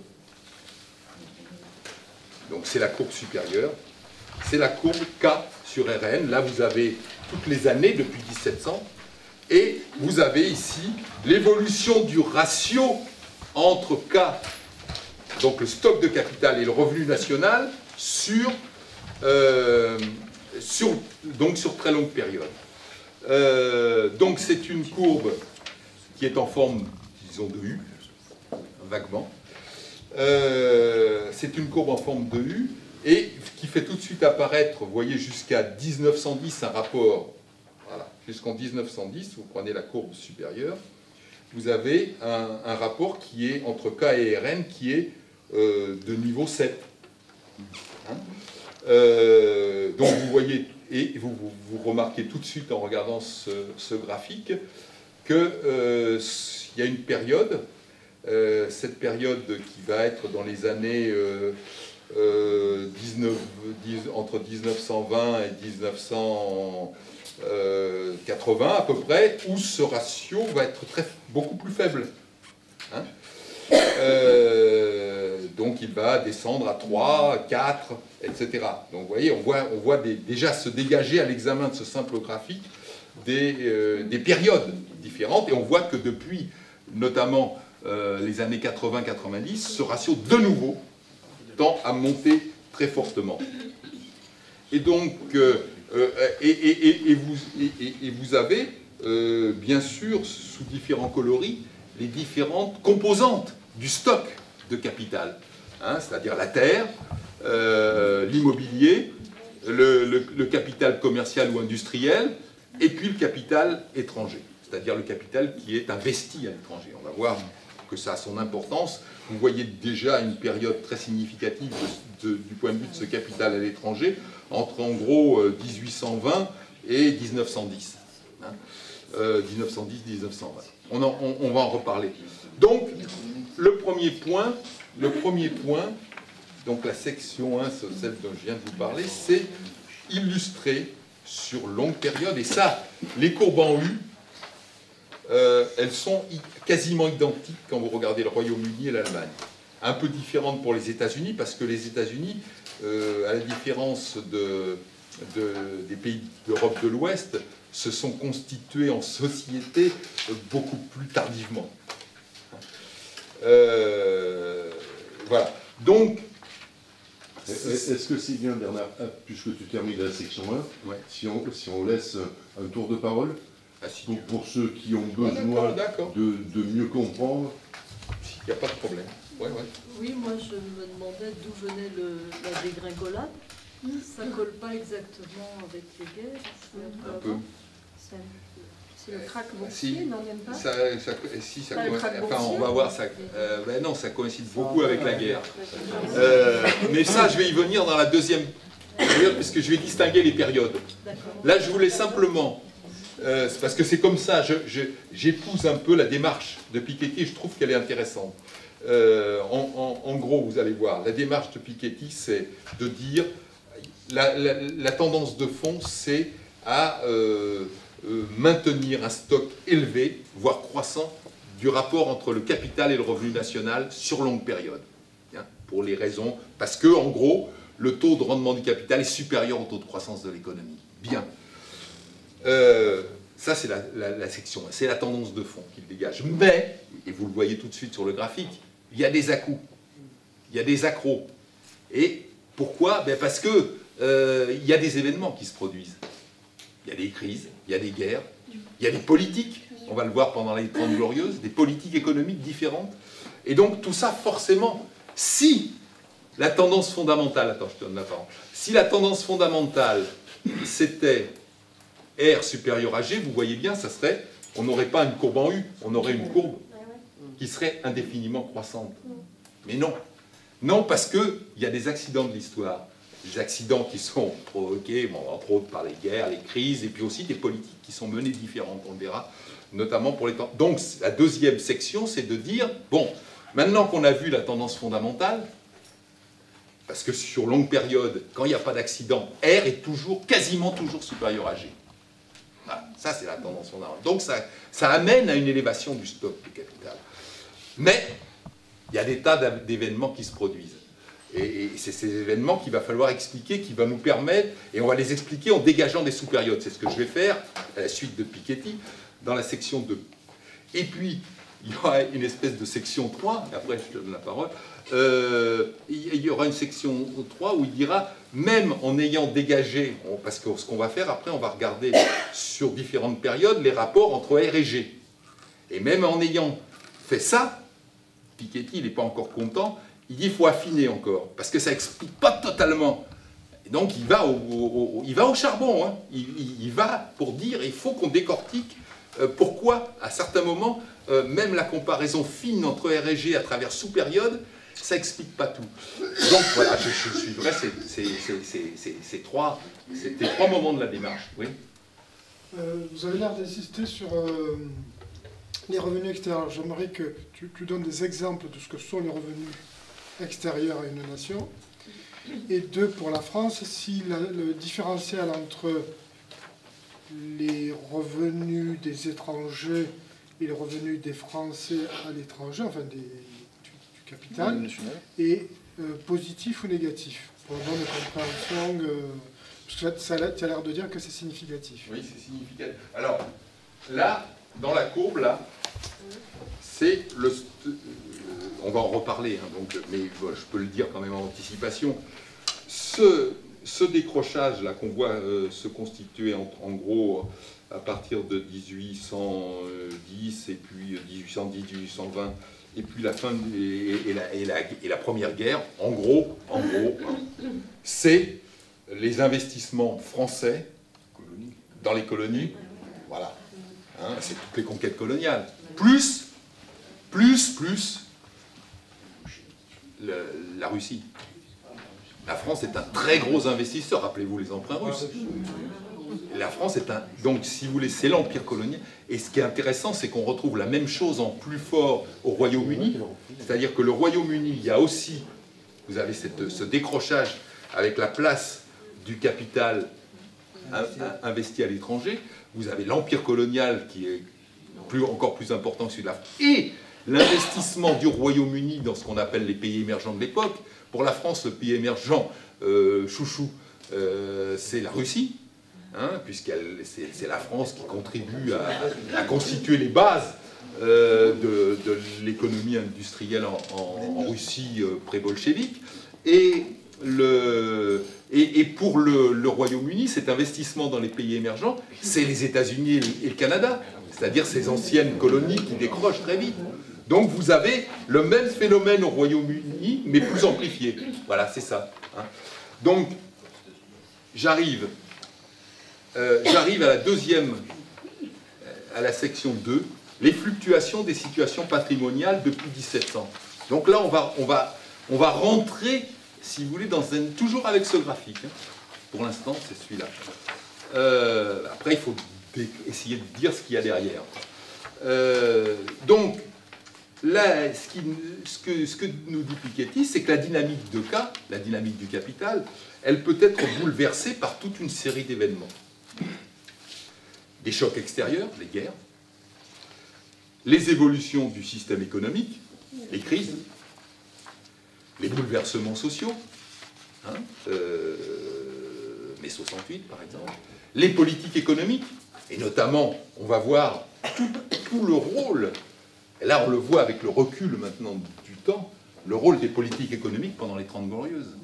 Donc c'est la courbe supérieure, c'est la courbe K sur Rn. Là vous avez toutes les années depuis 1700, et vous avez ici l'évolution du ratio entre K, donc le stock de capital et le revenu national, sur très longue période. Donc c'est une courbe qui est en forme, disons, de U, vaguement. C'est une courbe en forme de U, et qui fait tout de suite apparaître, vous voyez, jusqu'à 1910, un rapport, voilà, jusqu'en 1910, vous prenez la courbe supérieure, vous avez un rapport qui est entre K et Rn, qui est de niveau 7. Hein, donc vous voyez, et vous remarquez tout de suite en regardant ce graphique, qu'il y a une période, cette période qui va être dans les années entre 1920 et 1980 à peu près, où ce ratio va être beaucoup plus faible. Hein, donc il va descendre à 3, 4, etc. Donc vous voyez, on voit déjà se dégager à l'examen de ce simple graphique des périodes différentes, et on voit que depuis notamment les années 80-90, ce ratio de nouveau tend à monter très fortement. Et donc, vous avez bien sûr, sous différents coloris, les différentes composantes du stock de capital, hein, c'est-à-dire la terre, l'immobilier, le capital commercial ou industriel, et puis le capital étranger, c'est-à-dire le capital qui est investi à l'étranger. On va voir que ça a son importance. Vous voyez déjà une période très significative du point de vue de ce capital à l'étranger, entre en gros 1820 et 1910. Hein, 1910-1920. On va en reparler. Donc, le premier point, donc la section 1, celle dont je viens de vous parler, c'est illustrer sur longue période, et ça, les courbes en U, elles sont quasiment identiques quand vous regardez le Royaume-Uni et l'Allemagne. Un peu différentes pour les États-Unis, parce que les États-Unis, à la différence des pays d'Europe de l'Ouest, se sont constitués en société beaucoup plus tardivement. Voilà. Donc, est-ce que c'est bien, Bernard, puisque tu termines la section 1, ouais, si on laisse un tour de parole, pour ceux qui ont besoin de mieux comprendre? Il n'y a pas de problème. Ouais, ouais. Oui, moi je me demandais d'où venait la dégringolade. Ça ne colle pas exactement avec les guerres. Un peu. C'est le krach boursier, non, même pas Si, ça coïncide. Enfin, on va voir ça. Ben non, ça coïncide beaucoup avec la guerre. Mais ça, je vais y venir dans la deuxième période, puisque je vais distinguer les périodes. Là, je voulais simplement, parce que c'est comme ça, j'épouse un peu la démarche de Piketty, et je trouve qu'elle est intéressante. En gros, vous allez voir, la démarche de Piketty, c'est de dire, la tendance de fond, c'est à maintenir un stock élevé, voire croissant, du rapport entre le capital et le revenu national sur longue période. Hein, pour les raisons, parce que, en gros, le taux de rendement du capital est supérieur au taux de croissance de l'économie. Bien. Ça, c'est la section, c'est la tendance de fond qu'il dégage. Mais, et vous le voyez tout de suite sur le graphique, il y a des à-coups, il y a des accros. Et pourquoi? Ben parce que il y a des événements qui se produisent. Il y a des crises, il y a des guerres, il y a des politiques, on va le voir pendant les 30 Glorieuses, des politiques économiques différentes. Et donc tout ça, forcément, si la tendance fondamentale, attends, je te donne la parole, si la tendance fondamentale, c'était R supérieur à G, vous voyez bien, ça serait, on n'aurait pas une courbe en U, on aurait une courbe qui serait indéfiniment croissante. Mais non. Non, parce qu'il y a des accidents de l'histoire. Des accidents qui sont provoqués, bon, entre autres par les guerres, les crises, et puis aussi des politiques qui sont menées différentes, on le verra, notamment pour les temps. Donc, la deuxième section, c'est de dire, bon, maintenant qu'on a vu la tendance fondamentale, parce que sur longue période, quand il n'y a pas d'accident, R est quasiment toujours supérieur à G. Voilà, ça, c'est la tendance fondamentale. Donc, ça amène à une élévation du stock de capital. Mais, il y a des tas d'événements qui se produisent. Et c'est ces événements qu'il va falloir expliquer, qui va nous permettre, et on va les expliquer en dégageant des sous-périodes. C'est ce que je vais faire à la suite de Piketty, dans la section 2. Et puis, il y aura une espèce de section 3, et après je te donne la parole, il y aura une section 3 où il dira, même en ayant dégagé, parce que ce qu'on va faire après, on va regarder sur différentes périodes les rapports entre R et G. Et même en ayant fait ça, Piketty, il n'est pas encore content, il dit qu'il faut affiner encore, parce que ça n'explique pas totalement. Et donc il va au charbon, hein. Il va pour dire, il faut qu'on décortique pourquoi, à certains moments, même la comparaison fine entre R et G à travers sous-période, ça n'explique pas tout. Donc voilà, je suivrai ces trois moments de la démarche. Oui. Vous avez l'air d'insister sur les revenus extérieurs. J'aimerais que tu donnes des exemples de ce que sont les revenus extérieurs à une nation. Et deux, pour la France, si le différentiel entre les revenus des étrangers et les revenus des Français à l'étranger, enfin du capital, est positif ou négatif, pour une bonne compréhension, parce que tu as l'air de dire que c'est significatif. Oui, c'est significatif. Alors, là, dans la courbe, là, c'est le... on va en reparler, hein, donc, mais je peux le dire quand même en anticipation. Ce décrochage-là qu'on voit se constituer en gros à partir de 1810 et puis 1810-1820 et puis la fin et la première guerre, en gros c'est les investissements français dans les colonies, voilà, hein, c'est toutes les conquêtes coloniales, plus la Russie. La France est un très gros investisseur, rappelez-vous les emprunts russes. La France est un... Donc, si vous voulez, c'est l'empire colonial. Et ce qui est intéressant, c'est qu'on retrouve la même chose en plus fort au Royaume-Uni. C'est-à-dire que le Royaume-Uni, il y a aussi... Vous avez ce décrochage avec la place du capital investi à l'étranger. Vous avez l'empire colonial qui est encore plus important que celui de la France. Et l'investissement du Royaume-Uni dans ce qu'on appelle les pays émergents de l'époque. Pour la France, le pays émergent chouchou, c'est la Russie, hein, puisque c'est la France qui contribue à constituer les bases de l'économie industrielle en Russie pré-bolchevique. Et pour le Royaume-Uni, cet investissement dans les pays émergents, c'est les États-Unis et le Canada, c'est-à-dire ces anciennes colonies qui décrochent très vite. Donc vous avez le même phénomène au Royaume-Uni, mais plus amplifié. Voilà, c'est ça. Hein. Donc, j'arrive à la section 2, les fluctuations des situations patrimoniales depuis 1700. Donc là, on va rentrer, si vous voulez, toujours avec ce graphique. Hein. Pour l'instant, c'est celui-là. Après, il faut essayer de dire ce qu'il y a derrière. Donc, là, ce que nous dit Piketty, c'est que la dynamique de cas, la dynamique du capital, elle peut être bouleversée par toute une série d'événements. Des chocs extérieurs, les guerres, les évolutions du système économique, les crises, les bouleversements sociaux, hein, mai 68 par exemple, les politiques économiques, et notamment, on va voir tout le rôle. Et là, on le voit avec le recul maintenant du temps, le rôle des politiques économiques pendant les 30 Glorieuses.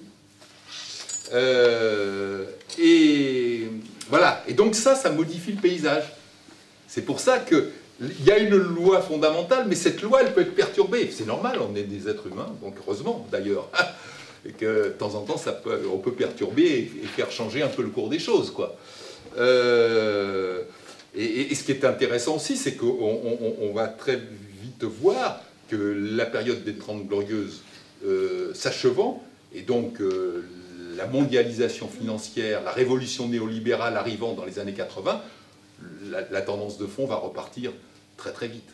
Et voilà. Et donc ça modifie le paysage. C'est pour ça qu'il y a une loi fondamentale, mais cette loi, elle peut être perturbée. C'est normal, on est des êtres humains, donc heureusement d'ailleurs. Et que de temps en temps, on peut perturber et faire changer un peu le cours des choses, quoi. Et ce qui est intéressant aussi, c'est qu'on va très vite voir que la période des 30 Glorieuses s'achevant, et donc la mondialisation financière, la révolution néolibérale arrivant dans les années 80, la tendance de fond va repartir très très vite.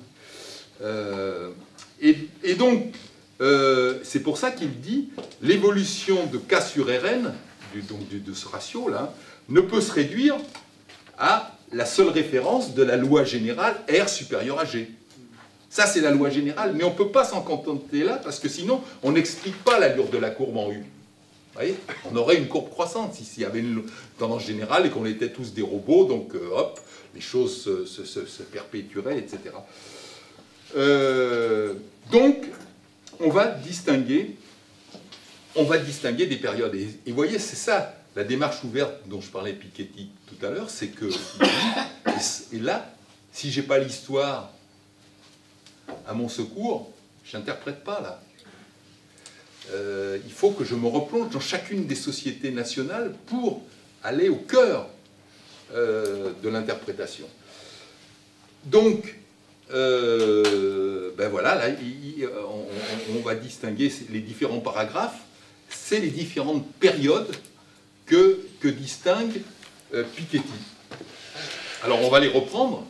Et donc, c'est pour ça qu'il dit l'évolution de K sur Rn, de ce ratio-là, ne peut se réduire à la seule référence de la loi générale R supérieur à G. Ça, c'est la loi générale, mais on ne peut pas s'en contenter là, parce que sinon, on n'explique pas l'allure de la courbe en U. Vous voyez, on aurait une courbe croissante s'il y avait une tendance générale et qu'on était tous des robots, donc hop, les choses se perpétueraient, etc. Donc, on va distinguer des périodes. Et vous voyez, c'est ça, la démarche ouverte dont je parlais Piketty tout à l'heure, c'est que, et là, si j'ai pas l'histoire à mon secours, je n'interprète pas là. Il faut que je me replonge dans chacune des sociétés nationales pour aller au cœur de l'interprétation. Donc, ben voilà, là, on va distinguer les différents paragraphes. C'est les différentes périodes que distingue Piketty. Alors, on va les reprendre.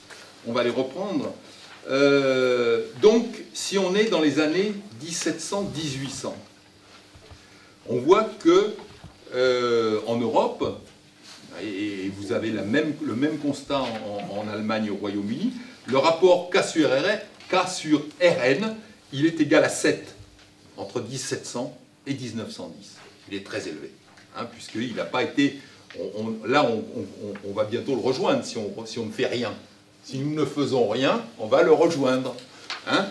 Donc, si on est dans les années 1700-1800, on voit que en Europe, et vous avez le même constat en Allemagne et au Royaume-Uni, le rapport K sur Rn, il est égal à 7 entre 1700 et 1910. Il est très élevé, hein, puisqu'il n'a pas été... Là, on va bientôt le rejoindre si on ne fait rien. Si nous ne faisons rien, on va le rejoindre. Hein.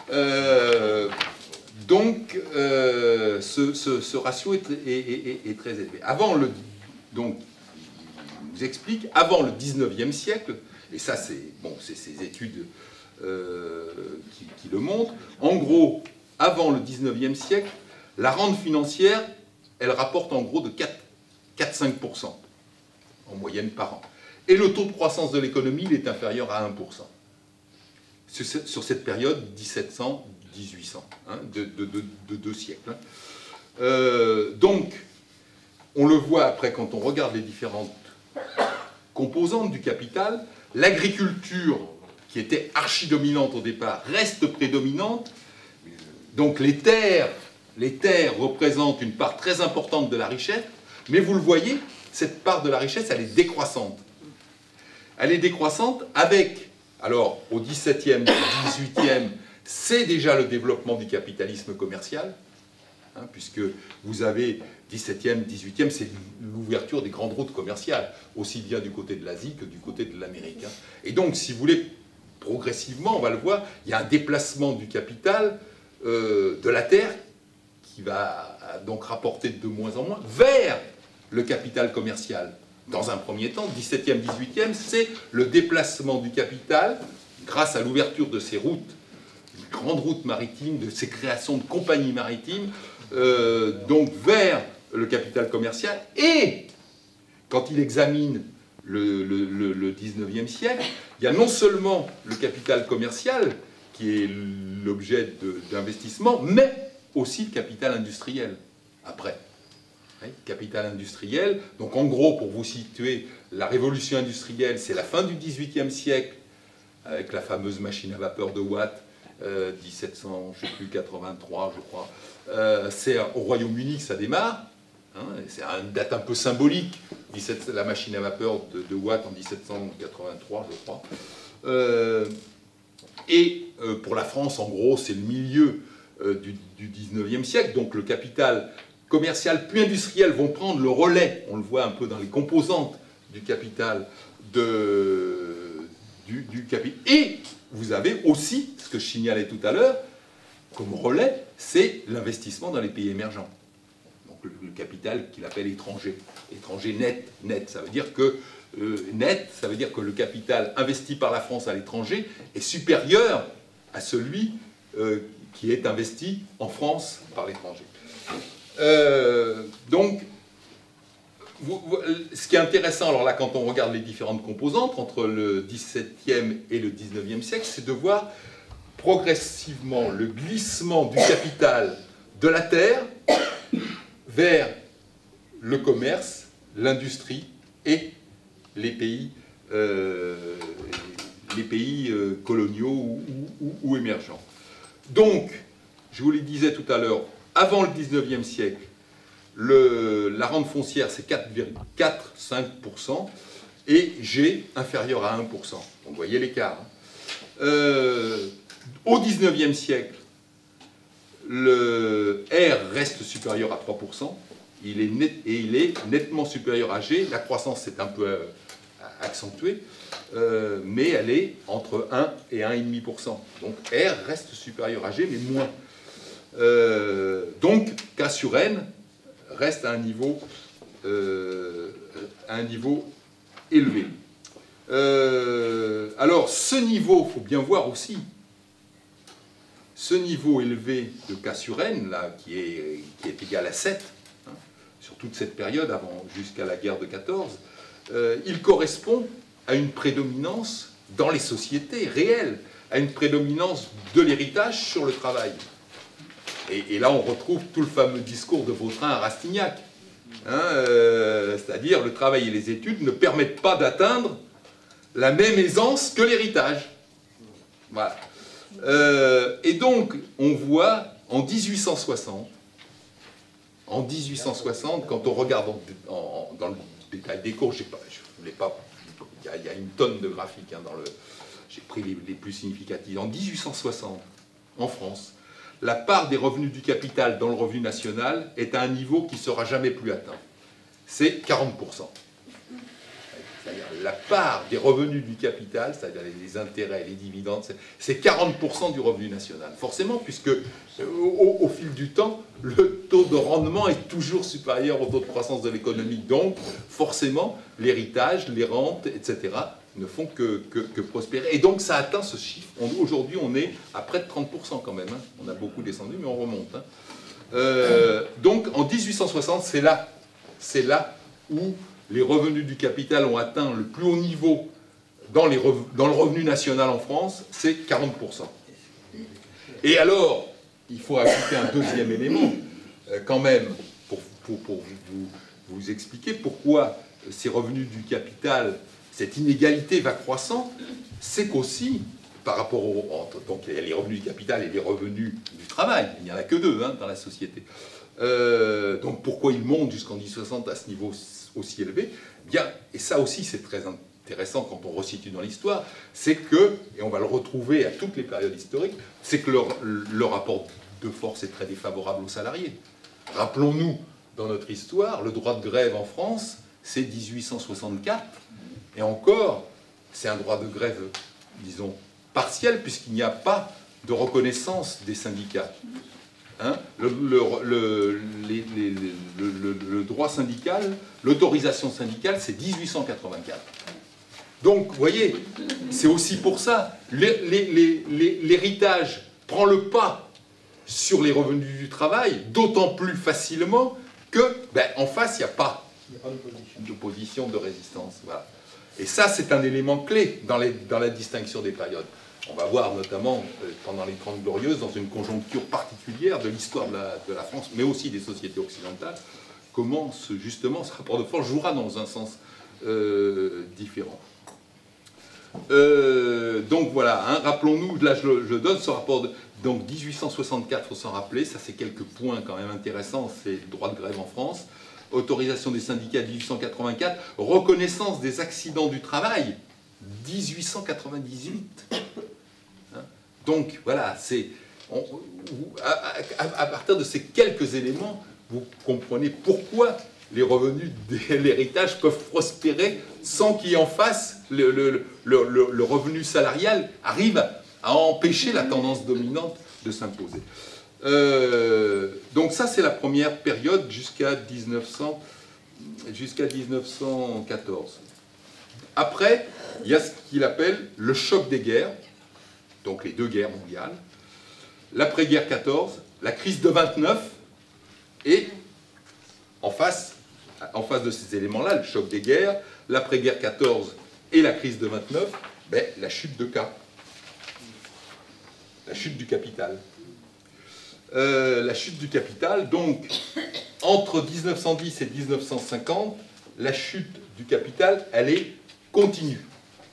Donc, ce ratio est très élevé. Donc, il nous explique, avant le 19e siècle, et ça, c'est ces études qui le montrent, en gros, avant le 19e siècle, la rente financière, elle rapporte en gros de 4-5% en moyenne par an. Et le taux de croissance de l'économie, il est inférieur à 1%. Sur cette période 1700-1800, hein, de 2 siècles. Donc, on le voit après quand on regarde les différentes composantes du capital, l'agriculture, qui était archi-dominante au départ, reste prédominante. Donc les terres représentent une part très importante de la richesse, mais vous le voyez, cette part de la richesse, elle est décroissante. Elle est décroissante avec, alors au 17e, 18e, c'est déjà le développement du capitalisme commercial, hein, puisque vous avez 17e, 18e, c'est l'ouverture des grandes routes commerciales, aussi bien du côté de l'Asie que du côté de l'Amérique. Hein. Et donc, si vous voulez, progressivement, on va le voir, il y a un déplacement du capital de la terre qui va donc rapporter de moins en moins vers le capital commercial. Dans un premier temps, 17e, 18e, c'est le déplacement du capital grâce à l'ouverture de ces routes, de grandes routes maritimes, de ces créations de compagnies maritimes, donc vers le capital commercial. Et quand il examine le 19e siècle, il y a non seulement le capital commercial qui est l'objet d'investissement, mais aussi le capital industriel après. Capital industriel, donc en gros, pour vous situer, la révolution industrielle, c'est la fin du XVIIIe siècle, avec la fameuse machine à vapeur de Watt, 1700, je ne sais plus, 83, je crois. C'est au Royaume-Uni que ça démarre, hein, c'est une date un peu symbolique, la machine à vapeur de Watt en 1783, je crois. Et pour la France, en gros, c'est le milieu du 19e siècle, donc le capital commercial puis industriel vont prendre le relais, on le voit un peu dans les composantes du capital du capital. Et vous avez aussi, ce que je signalais tout à l'heure, comme relais, c'est l'investissement dans les pays émergents. Donc le capital qu'il appelle étranger. Étranger net, ça veut dire que ça veut dire que le capital investi par la France à l'étranger est supérieur à celui qui est investi en France par l'étranger. Donc, ce qui est intéressant, alors là, quand on regarde les différentes composantes entre le XVIIe et le XIXe siècle, c'est de voir progressivement le glissement du capital de la terre vers le commerce, l'industrie et les pays coloniaux ou émergents. Donc, je vous le disais tout à l'heure, avant le 19e siècle, la rente foncière, c'est 4,5% et G inférieur à 1%. Donc, vous voyez l'écart. Hein. Au 19e siècle, le R reste supérieur à 3%. Il est nettement supérieur à G. La croissance s'est un peu accentuée. mais elle est entre 1 et 1,5%. Donc R reste supérieur à G, mais moins. Donc K sur N reste à un niveau élevé. Alors ce niveau, il faut bien voir aussi, ce niveau élevé de K sur N, là, qui est égal à 7, hein, sur toute cette période, jusqu'à la guerre de 14, il correspond à une prédominance dans les sociétés réelles, à une prédominance de l'héritage sur le travail. Et là, on retrouve tout le fameux discours de Vautrin à Rastignac. Hein, c'est-à-dire, le travail et les études ne permettent pas d'atteindre la même aisance que l'héritage. Voilà. Et donc, on voit en 1860, quand on regarde dans le détail des cours, je voulais pas, il y a une tonne de graphiques, hein, j'ai pris les plus significatifs. En 1860, en France, la part des revenus du capital dans le revenu national est à un niveau qui ne sera jamais plus atteint. C'est 40%. C'est-à-dire la part des revenus du capital, c'est-à-dire les intérêts, les dividendes, c'est 40% du revenu national. Forcément, puisque au fil du temps, le taux de rendement est toujours supérieur au taux de croissance de l'économie. Donc, forcément, l'héritage, les rentes, etc., ne font que prospérer. Et donc, ça atteint ce chiffre. Aujourd'hui, on est à près de 30% quand même. Hein. On a beaucoup descendu, mais on remonte. Hein. Donc, en 1860, c'est là où les revenus du capital ont atteint le plus haut niveau dans le revenu national en France, c'est 40%. Et alors, il faut ajouter un deuxième élément, quand même, pour vous expliquer pourquoi ces revenus du capital, cette inégalité va croissant, c'est qu'aussi, par rapport donc il y a les revenus du capital et les revenus du travail, il n'y en a que deux hein, dans la société. Donc pourquoi ils montent jusqu'en 1860 à ce niveau aussi élevé? Bien, et ça aussi c'est très intéressant quand on resitue dans l'histoire, c'est que, et on va le retrouver à toutes les périodes historiques, c'est que le rapport de force est très défavorable aux salariés. Rappelons-nous, dans notre histoire, le droit de grève en France, c'est 1864, et encore, c'est un droit de grève, disons, partiel, puisqu'il n'y a pas de reconnaissance des syndicats. Hein, le droit syndical, l'autorisation syndicale, c'est 1884. Donc, vous voyez, c'est aussi pour ça, l'héritage prend le pas sur les revenus du travail, d'autant plus facilement que, en face, il n'y a pas d'opposition, de résistance. Voilà. Et ça, c'est un élément clé dans la distinction des périodes. On va voir notamment, pendant les 30 Glorieuses, dans une conjoncture particulière de l'histoire de la France, mais aussi des sociétés occidentales, comment justement ce rapport de force jouera dans un sens différent. Donc voilà, hein, rappelons-nous, là je donne ce rapport, donc 1864, il faut s'en rappeler, ça c'est quelques points quand même intéressants, c'est le droit de grève en France, autorisation des syndicats 1884, reconnaissance des accidents du travail 1898. Hein, donc voilà, à partir de ces quelques éléments, vous comprenez pourquoi les revenus de l'héritage peuvent prospérer sans qu'il y ait en face le revenu salarial arrive à empêcher la tendance dominante de s'imposer. Donc ça, c'est la première période jusqu'à 1914. Après, il y a ce qu'il appelle le choc des guerres, donc les deux guerres mondiales, l'après-guerre 14, la crise de 29, et en face de ces éléments-là, le choc des guerres, l'après-guerre 14 et la crise de 29, la chute de K, la chute du capital. La chute du capital, donc, entre 1910 et 1950, la chute du capital, elle est continue.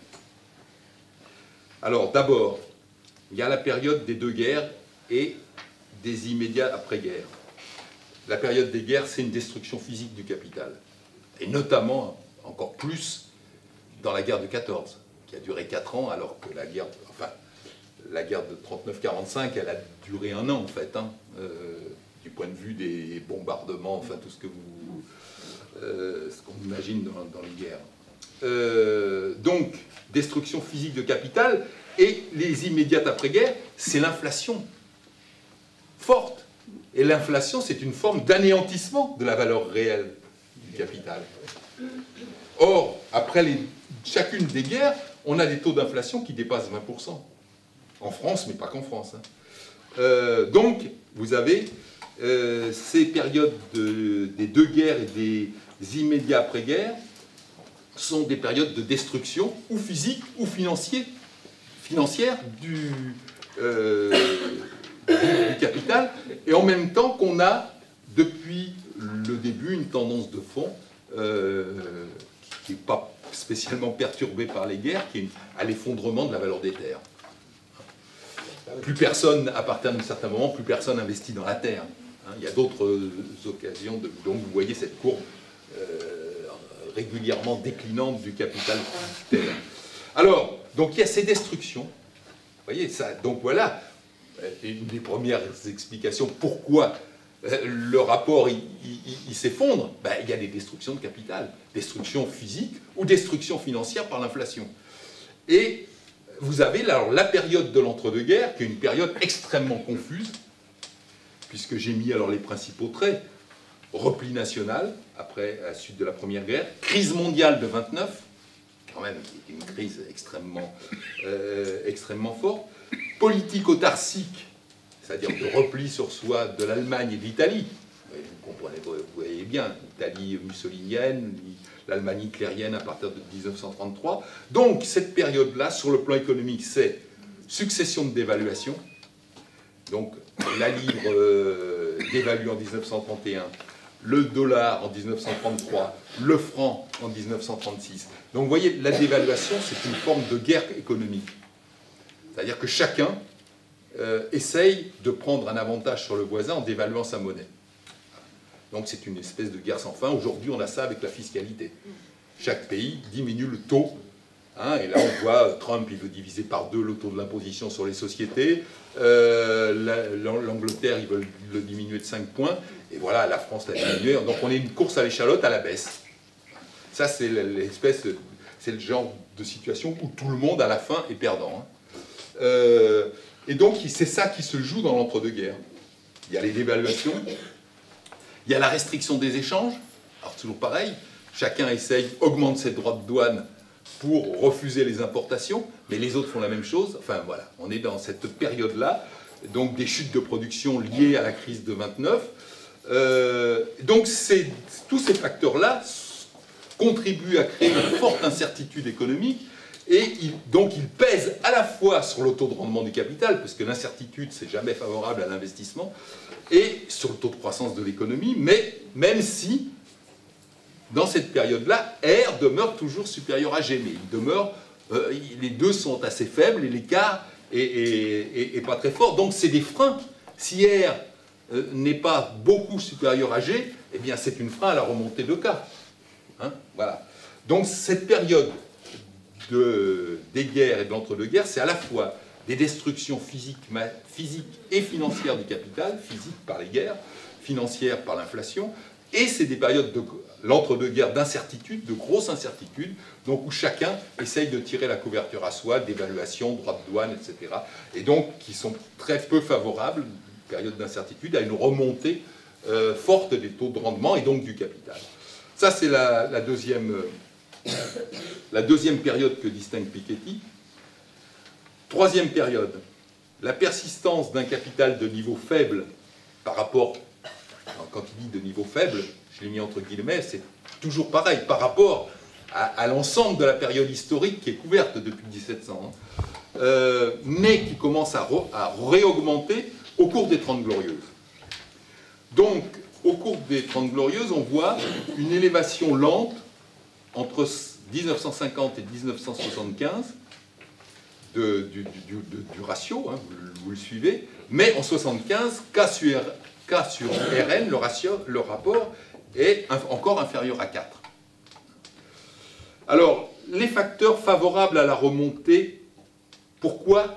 Alors, d'abord, il y a la période des deux guerres et des immédiats après-guerre. La période des guerres, c'est une destruction physique du capital. Et notamment, encore plus, dans la guerre de 14, qui a duré 4 ans, alors que la guerre de 39-45, elle a duré 1 an, en fait, hein, du point de vue des bombardements, enfin, tout ce ce qu'on imagine dans les guerres. Donc, destruction physique de capital, et les immédiates après-guerre, c'est l'inflation forte. Et l'inflation, c'est une forme d'anéantissement de la valeur réelle du capital. Or, après chacune des guerres, on a des taux d'inflation qui dépassent 20%. En France, mais pas qu'en France. Donc, vous avez ces périodes des deux guerres et des immédiats après-guerre sont des périodes de destruction, ou physique, ou financière, du capital, et en même temps qu'on a, depuis le début, une tendance de fond qui n'est pas spécialement perturbée par les guerres, qui est à l'effondrement de la valeur des terres. Plus personne, à partir d'un certain moment, plus personne investit dans la terre. Il y a d'autres occasions, donc vous voyez cette courbe régulièrement déclinante du capital terre. Alors, donc il y a ces destructions. Vous voyez ça. Donc voilà une des premières explications pourquoi le rapport il s'effondre. Ben, il y a des destructions de capital, destruction physique ou destruction financière par l'inflation. Et vous avez alors la période de l'entre-deux-guerres, qui est une période extrêmement confuse, puisque j'ai mis alors les principaux traits. Repli national, après la suite de la Première Guerre, crise mondiale de 29, quand même, qui est une crise extrêmement forte, politique autarcique, c'est-à-dire de repli sur soi de l'Allemagne et de l'Italie. Vous comprenez, vous voyez bien, l'Italie mussolinienne, l'Allemagne hitlérienne à partir de 1933. Donc, cette période-là, sur le plan économique, c'est succession de dévaluation. Donc, la livre dévalue en 1931, le dollar en 1933, le franc en 1936. Donc, vous voyez, la dévaluation, c'est une forme de guerre économique. C'est-à-dire que chacun essaye de prendre un avantage sur le voisin en dévaluant sa monnaie. Donc c'est une espèce de guerre sans fin. Aujourd'hui, on a ça avec la fiscalité. Chaque pays diminue le taux. Et là, on voit Trump, il veut diviser par 2 le taux de l'imposition sur les sociétés. L'Angleterre, ils veulent le diminuer de 5 points. Et voilà, la France l'a diminué. Donc on est une course à l'échalote à la baisse. Ça, c'est l'espèce, c'est le genre de situation où tout le monde, à la fin, est perdant. Et donc, c'est ça qui se joue dans l'entre-deux-guerres. Il y a les dévaluations, il y a la restriction des échanges. Alors, toujours pareil, chacun essaye, augmente ses droits de douane pour refuser les importations, mais les autres font la même chose. Enfin, voilà, on est dans cette période-là, donc des chutes de production liées à la crise de 29. Donc, tous ces facteurs-là contribuent à créer une forte incertitude économique. Et donc, il pèse à la fois sur le taux de rendement du capital, parce que l'incertitude, c'est jamais favorable à l'investissement, et sur le taux de croissance de l'économie, mais même si, dans cette période-là, R demeure toujours supérieur à G, mais il demeure, les deux sont assez faibles, et l'écart est pas très fort, donc c'est des freins. Si R n'est pas beaucoup supérieur à G, eh bien c'est une frein à la remontée de K. Voilà. Donc cette période des guerres et de l'entre-deux-guerres, c'est à la fois des destructions physiques et financières du capital, physiques par les guerres, financières par l'inflation, et c'est des périodes de l'entre-deux-guerres d'incertitude, de grosse incertitude, donc où chacun essaye de tirer la couverture à soi, d'évaluation, droits de douane, etc. Et donc qui sont très peu favorables, période d'incertitude, à une remontée forte des taux de rendement et donc du capital. Ça, c'est la deuxième période que distingue Piketty. Troisième période, la persistance d'un capital de niveau faible par rapport, quand il dit de niveau faible, je l'ai mis entre guillemets, c'est toujours pareil, par rapport à l'ensemble de la période historique qui est couverte depuis 1700, mais qui commence à réaugmenter au cours des 30 Glorieuses. Donc, au cours des 30 Glorieuses, on voit une élévation lente entre 1950 et 1975 du ratio, vous le suivez, mais en 1975, K sur Rn, le rapport est encore inférieur à 4. Alors, les facteurs favorables à la remontée, pourquoi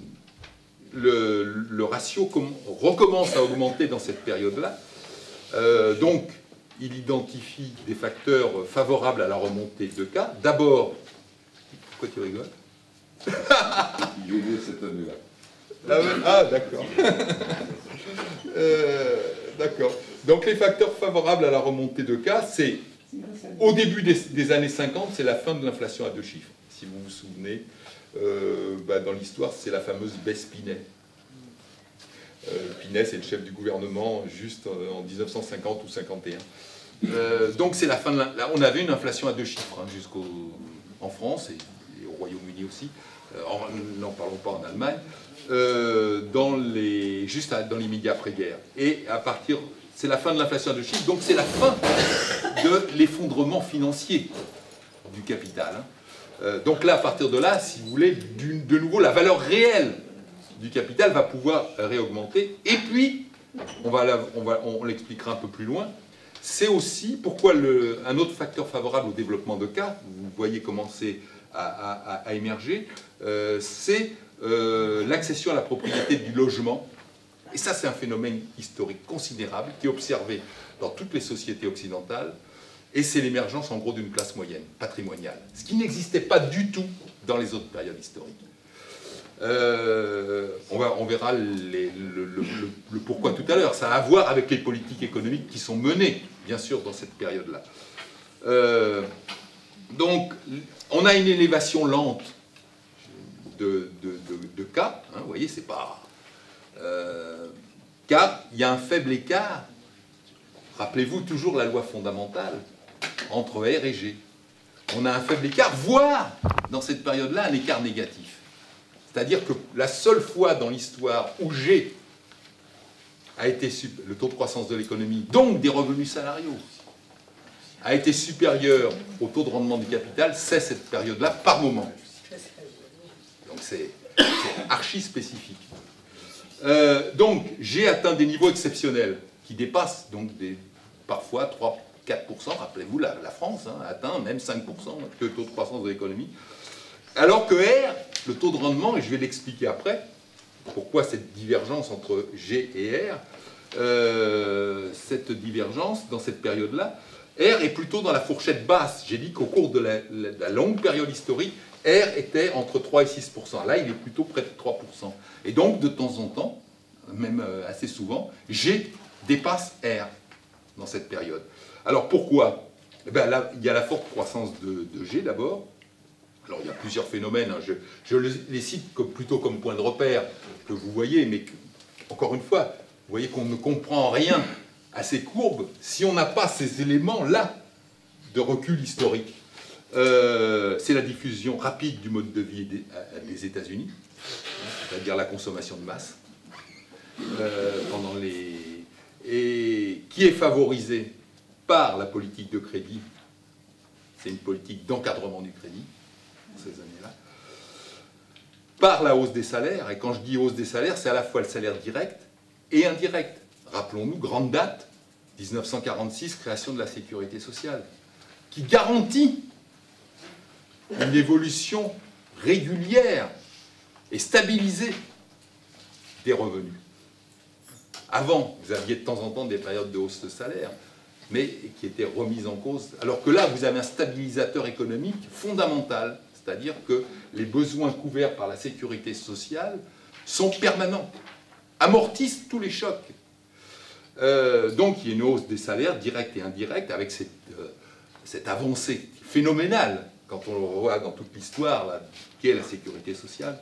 le ratio recommence à augmenter dans cette période-là? Donc, il identifie des facteurs favorables à la remontée de K. D'abord, Pourquoi tu rigoles? Il est né cette année-là. Ah, ouais. Ah, d'accord. D'accord. Donc les facteurs favorables à la remontée de cas, c'est au début des années 50, c'est la fin de l'inflation à 2 chiffres. Si vous vous souvenez, dans l'histoire, c'est la fameuse baisse Pinet. Pinet, c'est le chef du gouvernement juste en 1950 ou 51. Donc c'est la fin de on avait une inflation à 2 chiffres en France et au Royaume-Uni aussi. N'en parlons pas en Allemagne. Dans l'immédiat après-guerre. Et à partir, c'est la fin de l'inflation à 2 chiffres, donc c'est la fin de l'effondrement financier du capital. Donc là, à partir de là, si vous voulez, de nouveau, la valeur réelle du capital va pouvoir réaugmenter. Et puis, on l'expliquera un peu plus loin, c'est aussi pourquoi un autre facteur favorable au développement de cas, vous voyez commencer à émerger, c'est l'accession à la propriété du logement. Et ça, c'est un phénomène historique considérable qui est observé dans toutes les sociétés occidentales. Et c'est l'émergence, en gros, d'une classe moyenne, patrimoniale. Ce qui n'existait pas du tout dans les autres périodes historiques. On verra le pourquoi tout à l'heure. Ça a à voir avec les politiques économiques qui sont menées, bien sûr, dans cette période-là. Donc, on a une élévation lente de cas. Hein, vous voyez, c'est pas... car il y a un faible écart. Rappelez-vous toujours la loi fondamentale entre R et G. On a un faible écart, voire, dans cette période-là, un écart négatif. C'est-à-dire que la seule fois dans l'histoire où G a été le taux de croissance de l'économie, donc des revenus salariaux, a été supérieur au taux de rendement du capital, c'est cette période-là par moment. Donc c'est archi spécifique. Donc G atteint des niveaux exceptionnels qui dépassent donc parfois 3-4%, rappelez-vous la France atteint même 5% de taux de croissance de l'économie, alors que R, le taux de rendement, et je vais l'expliquer après, pourquoi cette divergence entre G et R, cette divergence dans cette période-là, R est plutôt dans la fourchette basse. J'ai dit qu'au cours de la longue période historique, R était entre 3 et 6%. Là, il est plutôt près de 3%. Et donc, de temps en temps, même assez souvent, G dépasse R dans cette période. Alors, pourquoi? Eh bien, là, il y a la forte croissance de G, d'abord. Alors, il y a plusieurs phénomènes. Je les cite plutôt comme point de repère que vous voyez, mais encore une fois, vous voyez qu'on ne comprend rien à ces courbes si on n'a pas ces éléments-là de recul historique. C'est la diffusion rapide du mode de vie des États-Unis, c'est-à-dire la consommation de masse, et qui est favorisée par la politique de crédit. C'est une politique d'encadrement du crédit, ces années-là, par la hausse des salaires, et quand je dis hausse des salaires, c'est à la fois le salaire direct et indirect. Rappelons-nous, grande date, 1946, création de la sécurité sociale, qui garantit une évolution régulière et stabilisée des revenus. Avant, vous aviez de temps en temps des périodes de hausse de salaire, mais qui étaient remises en cause, alors que là, vous avez un stabilisateur économique fondamental, c'est-à-dire que les besoins couverts par la sécurité sociale sont permanents, amortissent tous les chocs. Donc il y a une hausse des salaires directs et indirects avec cette avancée phénoménale, quand on le revoit dans toute l'histoire, qui est la sécurité sociale.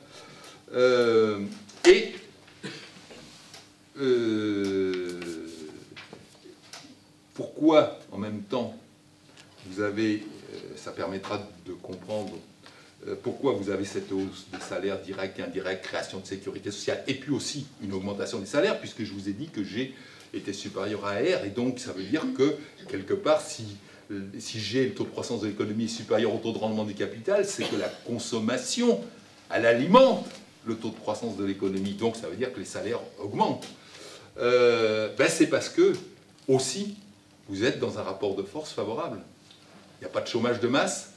Pourquoi, en même temps, vous avez, ça permettra de comprendre pourquoi vous avez cette hausse des salaires directs et indirects, création de sécurité sociale, et puis aussi une augmentation des salaires, puisque je vous ai dit que G était supérieur à R, et donc ça veut dire que, quelque part, si G, le taux de croissance de l'économie, est supérieur au taux de rendement du capital, c'est que la consommation, elle alimente le taux de croissance de l'économie, donc ça veut dire que les salaires augmentent. C'est parce que, aussi, vous êtes dans un rapport de force favorable. Il n'y a pas de chômage de masse.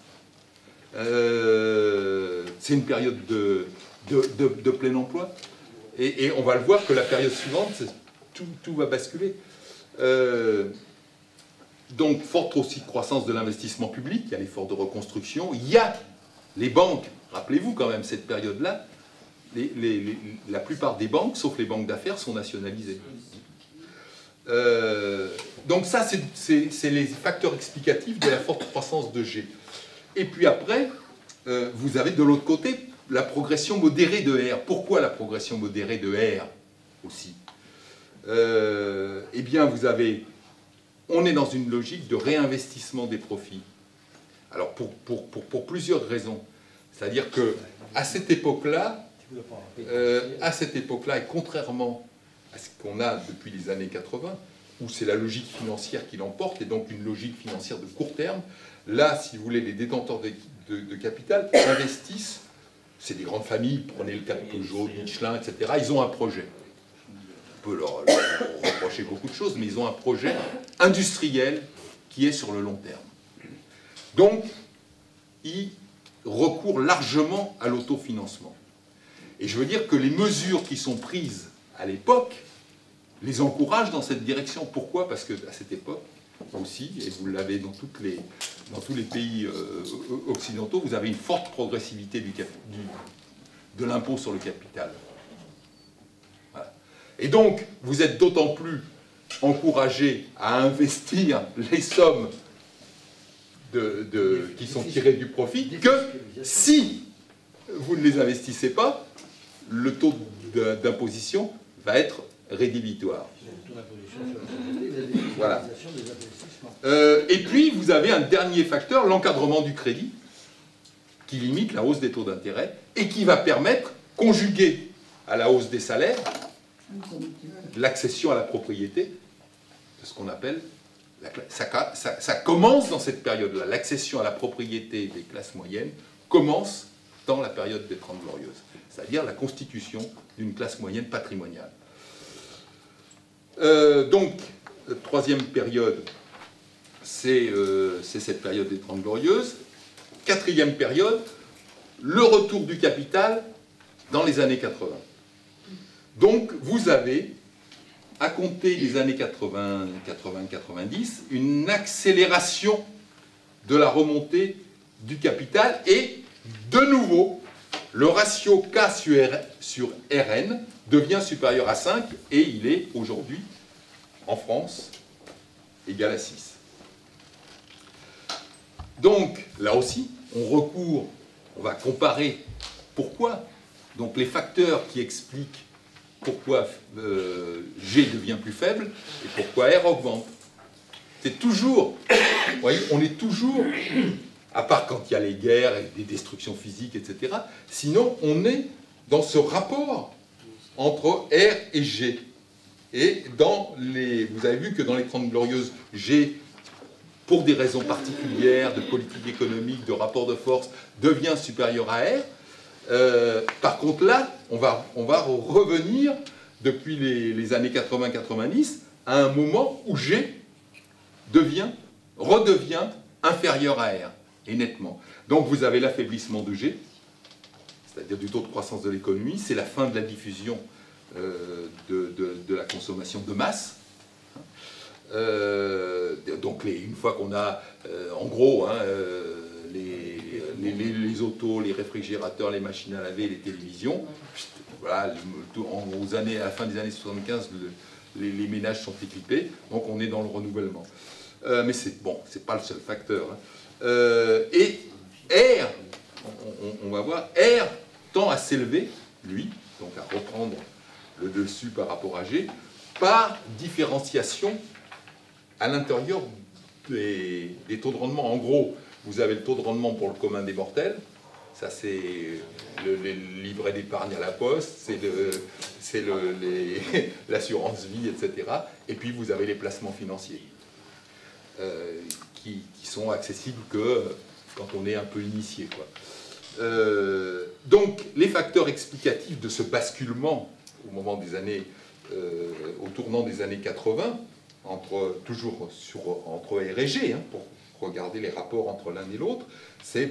C'est une période de plein emploi. Et on va le voir que la période suivante, tout va basculer. Donc, forte aussi croissance de l'investissement public, il y a l'effort de reconstruction, il y a Les banques, rappelez-vous quand même, cette période-là, la plupart des banques, sauf les banques d'affaires, sont nationalisées. Donc ça, c'est les facteurs explicatifs de la forte croissance de G. Et puis après, vous avez de l'autre côté la progression modérée de R. Pourquoi la progression modérée de R aussi? Eh bien, on est dans une logique de réinvestissement des profits. Alors, pour plusieurs raisons. C'est-à-dire qu'à cette époque-là, et contrairement à ce qu'on a depuis les années 80, où c'est la logique financière qui l'emporte, et donc une logique financière de court terme, là, si vous voulez, les détenteurs de capital investissent, c'est des grandes familles, prenez le cas de Peugeot, Michelin, etc., ils ont un projet. On peut leur reprocher beaucoup de choses, mais ils ont un projet industriel qui est sur le long terme. Donc, ils recourent largement à l'autofinancement. Et je veux dire que les mesures qui sont prises à l'époque les encouragent dans cette direction. Pourquoi? Parce qu'à cette époque aussi, et vous l'avez dans tous les pays occidentaux, vous avez une forte progressivité de l'impôt sur le capital. Voilà. Et donc, vous êtes d'autant plus encouragé à investir les sommes qui sont tirées du profit que si vous ne les investissez pas, le taux d'imposition va être rédhibitoire. Voilà. Et puis, vous avez un dernier facteur, l'encadrement du crédit, qui limite la hausse des taux d'intérêt et qui va permettre, conjugué à la hausse des salaires, l'accession à la propriété, de ce qu'on appelle... Ça commence dans cette période-là. L'accession à la propriété des classes moyennes commence dans la période des Trente Glorieuses, c'est-à-dire la constitution d'une classe moyenne patrimoniale. Donc, troisième période, c'est cette période des Trente Glorieuses. Quatrième période, le retour du capital dans les années 80. Donc, vous avez, à compter des années 80-90, une accélération de la remontée du capital et, de nouveau, le ratio K sur Rn devient supérieur à 5 et il est aujourd'hui, en France, égal à 6. Donc, là aussi, on va comparer pourquoi. Donc, les facteurs qui expliquent pourquoi G devient plus faible et pourquoi R augmente. C'est toujours, vous voyez, on est toujours, à part quand il y a les guerres et des destructions physiques, etc., sinon on est dans ce rapport entre R et G. Et vous avez vu que dans les Trente Glorieuses, G, pour des raisons particulières, de politique économique, de rapport de force, devient supérieur à R. Par contre là, on va revenir depuis les années 80-90 à un moment où G redevient inférieur à R, et nettement. Donc vous avez l'affaiblissement de G, c'est-à-dire du taux de croissance de l'économie, c'est la fin de la diffusion de la consommation de masse. Donc une fois qu'on a, en gros, les autos, les réfrigérateurs, les machines à laver, les télévisions, voilà, à la fin des années 75, les ménages sont équipés, donc on est dans le renouvellement. Mais c'est pas le seul facteur. Et R, on va voir, R tend à s'élever, lui, donc à reprendre le dessus par rapport à G, par différenciation à l'intérieur des taux de rendement. En gros, vous avez le taux de rendement pour le commun des mortels, ça c'est le livret d'épargne à la poste, c'est l'assurance vie, etc. Et puis vous avez les placements financiers qui sont accessibles que quand on est un peu initié, quoi. Donc les facteurs explicatifs de ce basculement au moment des années, au tournant des années 80, entre R et G, pour regarder les rapports entre l'un et l'autre, c'est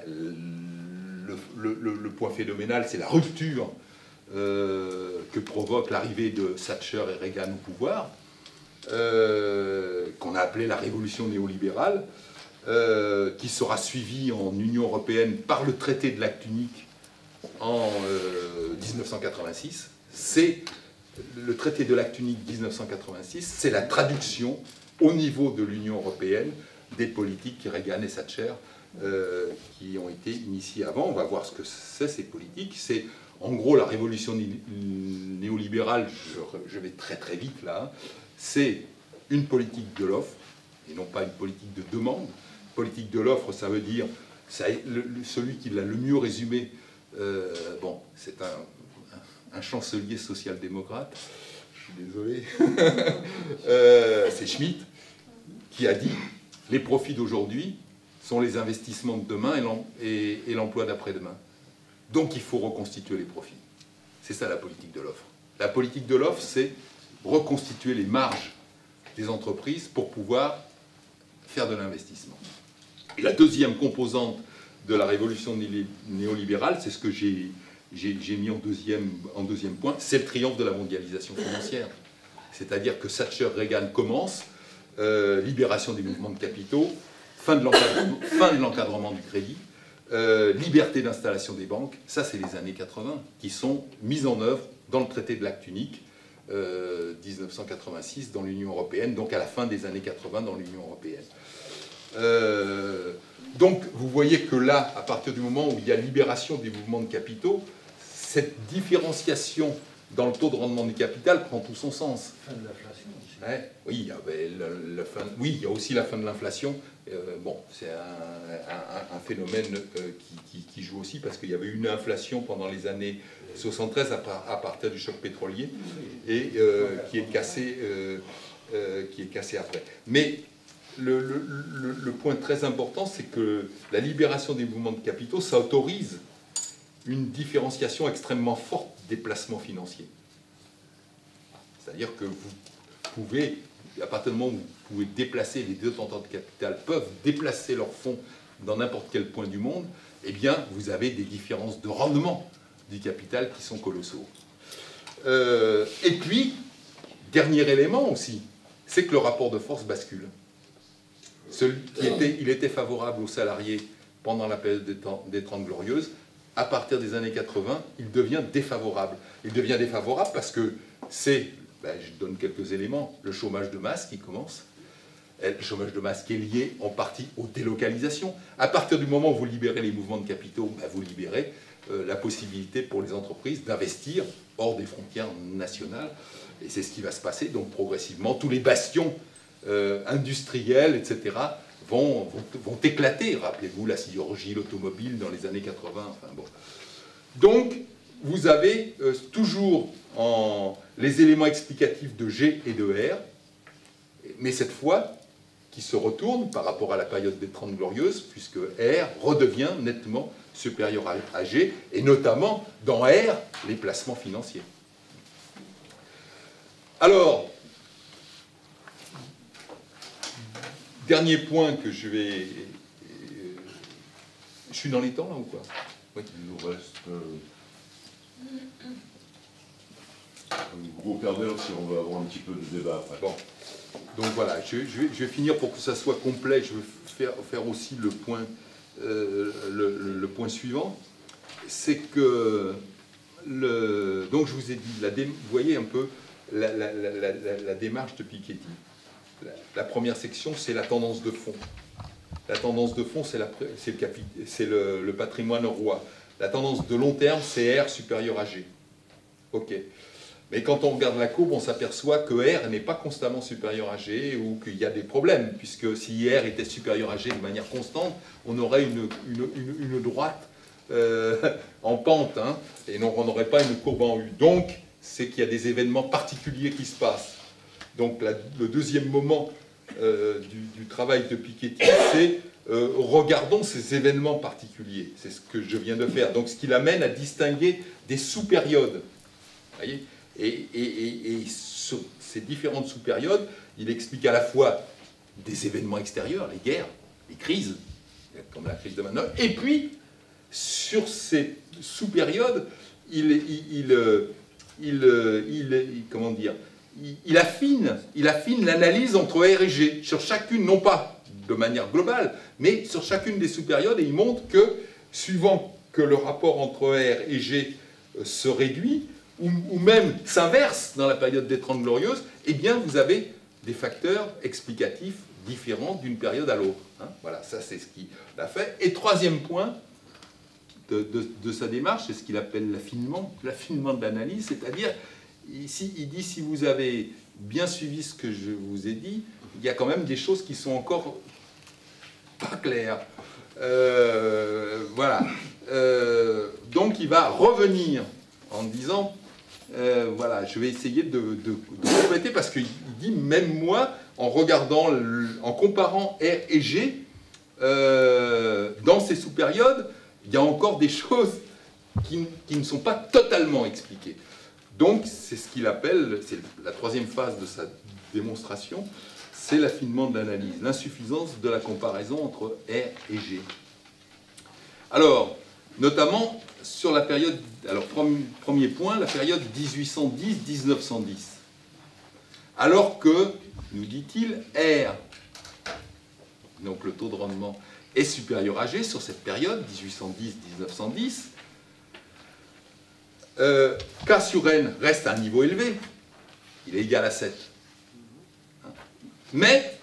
le point phénoménal, c'est la rupture que provoque l'arrivée de Thatcher et Reagan au pouvoir, qu'on a appelé la révolution néolibérale. qui sera suivi en Union européenne par le traité de l'acte unique en 1986. C'est le traité de l'acte unique 1986, c'est la traduction au niveau de l'Union européenne des politiques Reagan et Thatcher qui ont été initiées avant. On va voir ce que c'est ces politiques. C'est en gros la révolution néolibérale, je vais très très vite là, c'est une politique de l'offre et non pas une politique de demande. Politique de l'offre, ça veut dire, celui qui l'a le mieux résumé, bon, c'est un chancelier social-démocrate, je suis désolé, c'est Schmitt, qui a dit « Les profits d'aujourd'hui sont les investissements de demain et l'emploi d'après-demain. Donc il faut reconstituer les profits. » C'est ça la politique de l'offre. La politique de l'offre, c'est reconstituer les marges des entreprises pour pouvoir faire de l'investissement. Et la deuxième composante de la révolution néolibérale, c'est ce que j'ai mis en deuxième point, c'est le triomphe de la mondialisation financière. C'est-à-dire que Thatcher-Reagan commence, libération des mouvements de capitaux, fin de l'encadrement du crédit, liberté d'installation des banques, ça c'est les années 80, qui sont mises en œuvre dans le traité de l'acte unique, 1986 dans l'Union européenne, donc à la fin des années 80 dans l'Union européenne. Donc vous voyez que là, à partir du moment où il y a libération des mouvements de capitaux, cette différenciation dans le taux de rendement du capital prend tout son sens. Fin de l'inflation aussi. Ouais, oui, il y a aussi la fin de l'inflation. Bon, c'est un phénomène qui joue aussi parce qu'il y avait une inflation pendant les années 73 à partir du choc pétrolier et qui est cassé après. Mais le point très important, c'est que la libération des mouvements de capitaux, ça autorise une différenciation extrêmement forte des placements financiers. C'est-à-dire que vous pouvez, à partir du moment où vous pouvez déplacer, les détenteurs de capital peuvent déplacer leurs fonds dans n'importe quel point du monde, eh bien, vous avez des différences de rendement du capital qui sont colossaux. Et puis, dernier élément aussi, c'est que le rapport de force bascule. Il était favorable aux salariés pendant la période des 30 Glorieuses. À partir des années 80, il devient défavorable. Il devient défavorable parce que c'est, je donne quelques éléments, le chômage de masse qui commence. Le chômage de masse qui est lié en partie aux délocalisations. À partir du moment où vous libérez les mouvements de capitaux, vous libérez la possibilité pour les entreprises d'investir hors des frontières nationales. Et c'est ce qui va se passer. Donc progressivement, tous les bastions industriels, etc., vont éclater. Rappelez-vous la sidérurgie, l'automobile dans les années 80. Enfin, bon. Donc, vous avez toujours les éléments explicatifs de G et de R, mais cette fois, qui se retourne par rapport à la période des 30 Glorieuses, puisque R redevient nettement supérieur à G, et notamment, dans R, les placements financiers. Alors, dernier point que je vais... Je suis dans les temps, là, ou quoi? Oui. Il nous reste un gros quart d'heure si on veut avoir un petit peu de débat après. Bon. Donc voilà, je vais finir pour que ça soit complet. Je vais faire aussi le point, le point suivant. C'est que... donc je vous ai dit, vous voyez un peu la démarche de Piketty. La première section, c'est la tendance de fond. La tendance de fond, c'est le patrimoine roi. La tendance de long terme, c'est R supérieur à G. OK. Mais quand on regarde la courbe, on s'aperçoit que R n'est pas constamment supérieur à G ou qu'il y a des problèmes, puisque si R était supérieur à G de manière constante, on aurait une droite en pente, hein, et on n'aurait pas une courbe en U. Donc, c'est qu'il y a des événements particuliers qui se passent. Donc le deuxième moment du travail de Piketty, c'est regardons ces événements particuliers. C'est ce que je viens de faire. Donc ce qui l'amène à distinguer des sous-périodes. Voyez, et sur ces différentes sous-périodes, il explique à la fois des événements extérieurs, les guerres, les crises, comme la crise de maintenant, et puis sur ces sous-périodes, il affine l'analyse entre R et G, sur chacune, non pas de manière globale, mais sur chacune des sous-périodes, et il montre que, suivant que le rapport entre R et G se réduit, ou même s'inverse dans la période des 30 Glorieuses, eh bien vous avez des facteurs explicatifs différents d'une période à l'autre. Hein. Voilà, ça c'est ce qu'il a fait. Et troisième point de sa démarche, c'est ce qu'il appelle l'affinement de l'analyse, c'est-à-dire, ici, il dit, si vous avez bien suivi ce que je vous ai dit, il y a quand même des choses qui sont encore pas claires. Voilà. Donc il va revenir en disant, voilà, je vais essayer de compléter, parce qu'il dit, même moi, en regardant, en comparant R et G, dans ces sous-périodes, il y a encore des choses qui ne sont pas totalement expliquées. Donc, c'est ce qu'il appelle, c'est la troisième phase de sa démonstration, c'est l'affinement de l'analyse, l'insuffisance de la comparaison entre R et G. Alors, notamment sur la période, alors premier point, la période 1810-1910. Alors que, nous dit-il, R, donc le taux de rendement, est supérieur à G sur cette période, 1810-1910, K sur N reste à un niveau élevé, il est égal à 7. Mais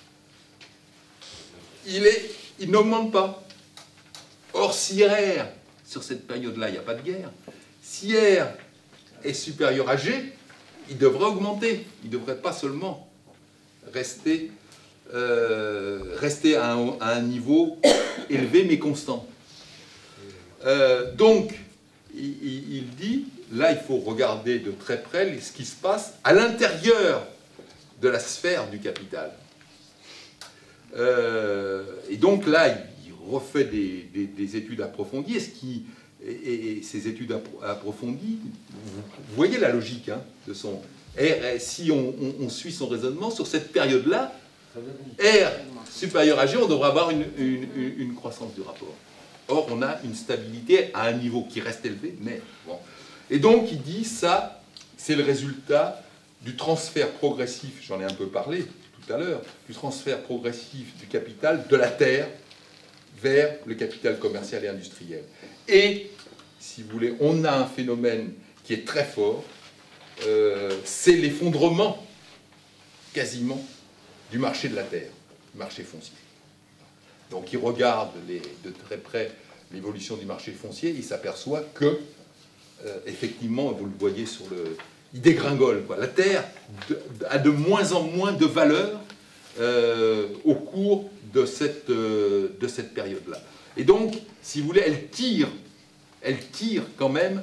il n'augmente pas. Or, si R, sur cette période-là, il n'y a pas de guerre, si R est supérieur à G, il devrait augmenter. Il ne devrait pas seulement rester à un niveau élevé mais constant. Donc, il dit, là il faut regarder de très près ce qui se passe à l'intérieur de la sphère du capital. Et donc là, il refait des études approfondies, et ces études approfondies, vous voyez la logique hein, de son... si on suit son raisonnement, sur cette période-là, R supérieur à G, on devrait avoir une croissance du rapport. Or, on a une stabilité à un niveau qui reste élevé, mais bon. Et donc, il dit, ça, c'est le résultat du transfert progressif, j'en ai un peu parlé tout à l'heure, du transfert progressif du capital de la terre vers le capital commercial et industriel. Et, si vous voulez, on a un phénomène qui est très fort, c'est l'effondrement, quasiment, du marché de la terre, du marché foncier. Donc il regarde de très près l'évolution du marché foncier, il s'aperçoit que, effectivement, vous le voyez sur le... il dégringole, quoi. La terre a de moins en moins de valeur au cours de cette période-là. Et donc, si vous voulez, elle tire quand même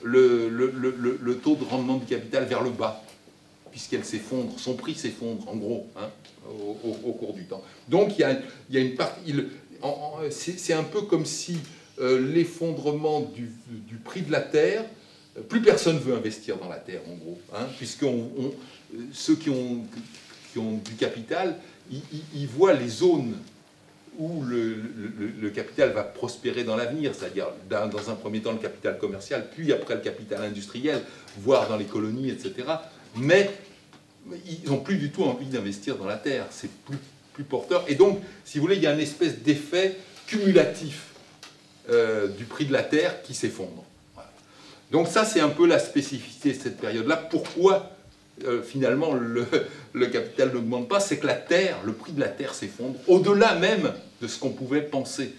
le taux de rendement du capital vers le bas, puisqu'elle s'effondre, son prix s'effondre, en gros, hein, au cours du temps. Donc, il y a une partie... c'est un peu comme si l'effondrement du prix de la terre, plus personne ne veut investir dans la terre, en gros, hein, puisque ceux qui ont du capital, ils voient les zones où le capital va prospérer dans l'avenir, c'est-à-dire dans un premier temps le capital commercial, puis après le capital industriel, voire dans les colonies, etc. Mais ils n'ont plus du tout envie d'investir dans la terre, c'est plus porteur. Et donc, si vous voulez, il y a une espèce d'effet cumulatif du prix de la terre qui s'effondre. Voilà. Donc ça, c'est un peu la spécificité de cette période-là. Pourquoi, finalement, le capital n'augmente pas? C'est que la terre, le prix de la terre s'effondre, au-delà même de ce qu'on pouvait penser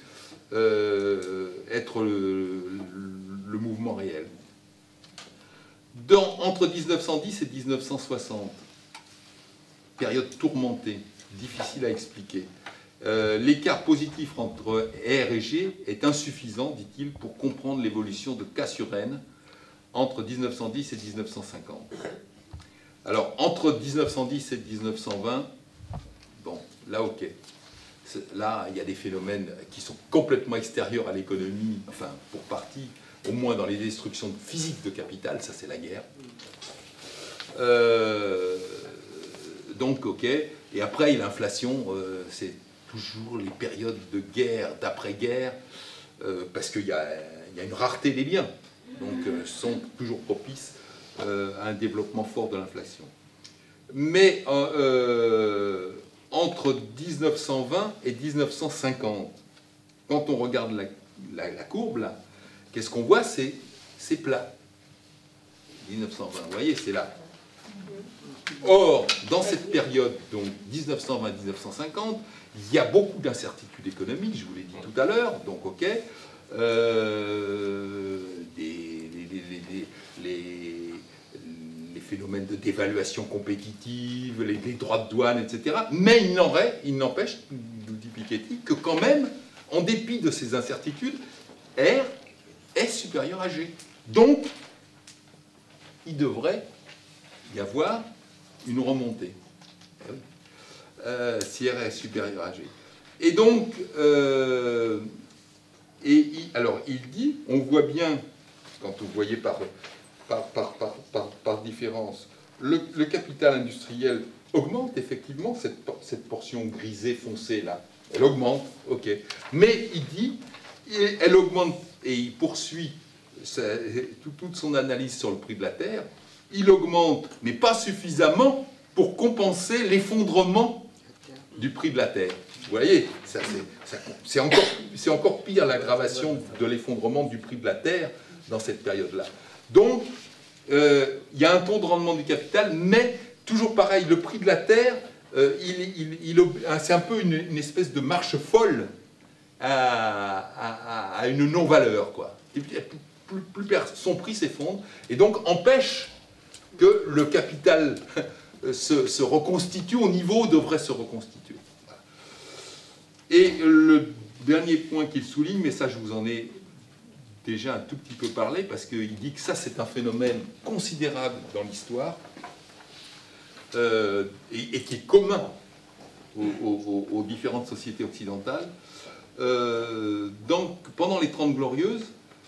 être le mouvement réel. Entre 1910 et 1960, période tourmentée, difficile à expliquer, l'écart positif entre R et G est insuffisant, dit-il, pour comprendre l'évolution de K sur N entre 1910 et 1950. Alors, entre 1910 et 1920, bon, là, ok. Là, il y a des phénomènes qui sont complètement extérieurs à l'économie, enfin, pour partie, au moins dans les destructions physiques de capital, ça c'est la guerre. Donc, ok. Et après, l'inflation, c'est toujours les périodes de guerre, d'après-guerre, parce qu'il y a une rareté des biens, donc sont toujours propices à un développement fort de l'inflation. Mais entre 1920 et 1950. Quand on regarde la courbe, là, qu'est-ce qu'on voit? C'est plat. 1920, vous voyez, c'est là. Or, dans cette période, donc 1920-1950, il y a beaucoup d'incertitudes économiques, je vous l'ai dit tout à l'heure, donc ok, les phénomènes de dévaluation compétitive, les droits de douane, etc. Mais il n'empêche, nous dit Piketty, que quand même, en dépit de ces incertitudes, R est supérieur à G. Donc, il devrait y avoir une remontée. Si R est supérieur à G. Et donc, alors il dit, on voit bien, quand vous voyez par différence, le capital industriel augmente effectivement, cette portion grisée foncée là, elle augmente, ok. Mais il dit, elle augmente, et il poursuit toute son analyse sur le prix de la terre, il augmente, mais pas suffisamment pour compenser l'effondrement du prix de la terre. Vous voyez, c'est encore pire l'aggravation de l'effondrement du prix de la terre dans cette période-là. Donc, il y a un taux de rendement du capital, mais toujours pareil, le prix de la terre, c'est un peu une espèce de marche folle à une non-valeur, quoi. Son prix s'effondre, et donc empêche que le capital se reconstitue au niveau où devrait se reconstituer. Et le dernier point qu'il souligne, mais ça je vous en ai déjà un tout petit peu parlé, parce qu'il dit que ça c'est un phénomène considérable dans l'histoire, et qui est commun aux différentes sociétés occidentales. Donc, pendant les 30 Glorieuses,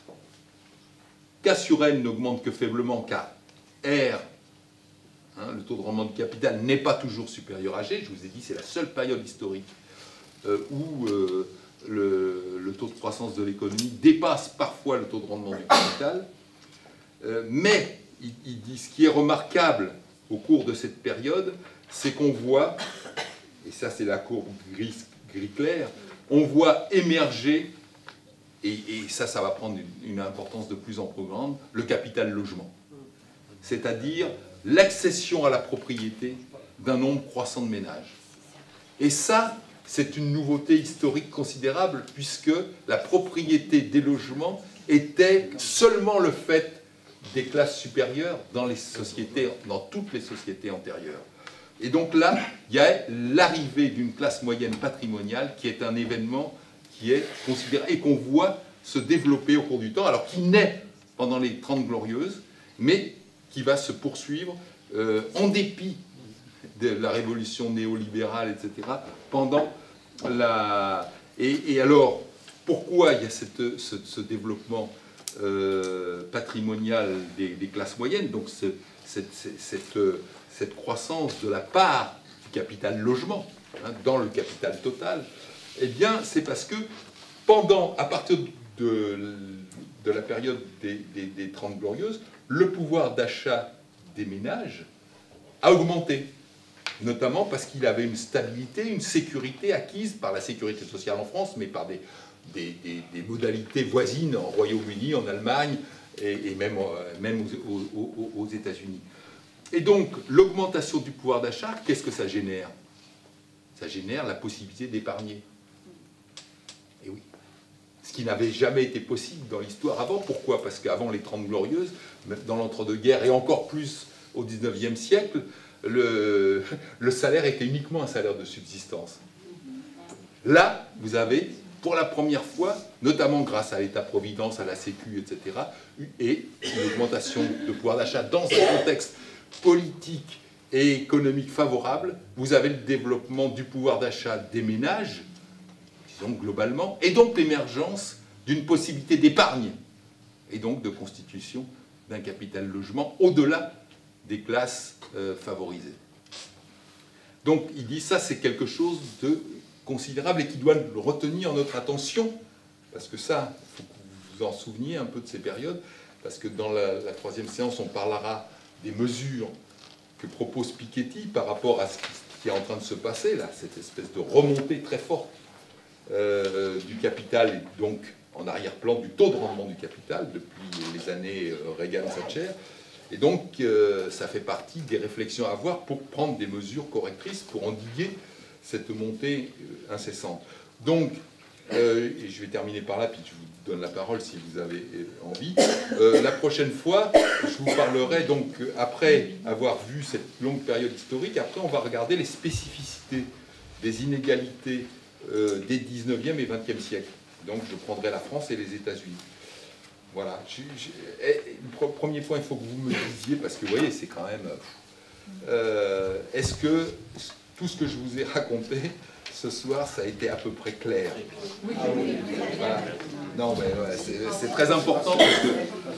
K sur N n'augmente que faiblement, car R, le taux de rendement du capital, n'est pas toujours supérieur à G. Je vous ai dit, c'est la seule période historique où le taux de croissance de l'économie dépasse parfois le taux de rendement du capital. Mais, il dit, ce qui est remarquable au cours de cette période, c'est qu'on voit, et ça c'est la courbe gris clair, on voit émerger, et ça va prendre une importance de plus en plus grande, le capital logement. C'est-à-dire l'accession à la propriété d'un nombre croissant de ménages. Et ça, c'est une nouveauté historique considérable, puisque la propriété des logements était seulement le fait des classes supérieures dans toutes les sociétés antérieures. Et donc là, il y a l'arrivée d'une classe moyenne patrimoniale qui est un événement qui est considéré et qu'on voit se développer au cours du temps, alors qui naît pendant les 30 Glorieuses, mais qui va se poursuivre en dépit de la révolution néolibérale, etc., pendant la... Et alors, pourquoi il y a ce développement patrimonial des classes moyennes, donc cette croissance de la part du capital logement dans le capital total? Eh bien, c'est parce que à partir de la période des 30 Glorieuses, le pouvoir d'achat des ménages a augmenté, notamment parce qu'il avait une stabilité, une sécurité acquise par la sécurité sociale en France, mais par des modalités voisines en Royaume-Uni, en Allemagne et même aux États-Unis. Et donc, l'augmentation du pouvoir d'achat, qu'est-ce que ça génère? Ça génère la possibilité d'épargner. Et oui. Ce qui n'avait jamais été possible dans l'histoire avant. Pourquoi? Parce qu'avant les 30 Glorieuses, dans l'entre-deux-guerres et encore plus au XIXe siècle, le salaire était uniquement un salaire de subsistance. Là, vous avez, pour la première fois, notamment grâce à l'État-providence, à la Sécu, etc., et une augmentation de pouvoir d'achat dans un contexte politique et économique favorable, vous avez le développement du pouvoir d'achat des ménages, disons globalement, et donc l'émergence d'une possibilité d'épargne, et donc de constitution d'un capital logement au-delà des classes favorisées. Donc il dit ça, c'est quelque chose de considérable et qui doit retenir notre attention, parce que ça, il faut que vous vous en souveniez un peu de ces périodes, parce que dans la troisième séance, on parlera des mesures que propose Piketty par rapport à ce qui est en train de se passer, là, cette espèce de remontée très forte du capital, et donc en arrière-plan du taux de rendement du capital depuis les années Reagan-Thatcher. Et donc, ça fait partie des réflexions à avoir pour prendre des mesures correctrices pour endiguer cette montée incessante. Donc, et je vais terminer par là, puis je vous donne la parole si vous avez envie. La prochaine fois, je vous parlerai, donc, après avoir vu cette longue période historique, après on va regarder les spécificités des inégalités des 19e et 20e siècles. Donc, je prendrai la France et les États-Unis. Voilà. Premier point, il faut que vous me disiez, parce que vous voyez, c'est quand même... est-ce que tout ce que je vous ai raconté ce soir, ça a été à peu près clair? Voilà. Non, mais ouais, c'est très important parce que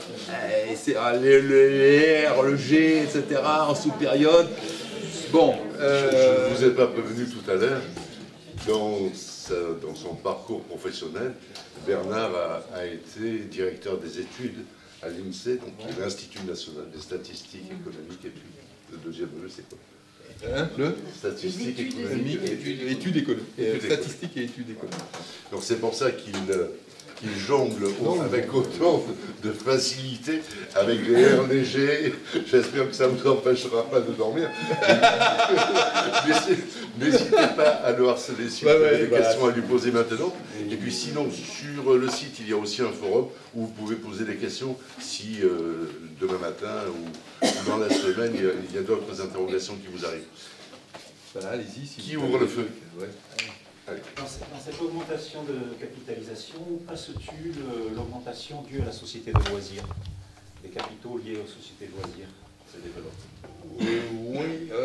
les R, le G, etc., en sous-période. Bon. Je ne vous ai pas prévenu tout à l'heure, dans son parcours professionnel, Bernard a été directeur des études à l'INSEE, donc l'Institut national des statistiques économiques et puis le deuxième E, c'est quoi? Le Statistique économique et études économiques. Statistiques et études économiques. Donc c'est pour ça qu'il jongle avec autant de facilité avec les R légers. J'espère que ça ne vous empêchera pas de dormir. N'hésitez pas à le harceler si vous avez des questions à lui poser maintenant. Et puis sinon, sur le site, il y a aussi un forum où vous pouvez poser des questions si demain matin ou dans la semaine, il y a d'autres interrogations qui vous arrivent. Voilà, allez-y. Si qui ouvre le feu? Dans cette augmentation de capitalisation, où passes-tu l'augmentation due à la société de loisirs, des capitaux liés aux sociétés de loisirs se développent?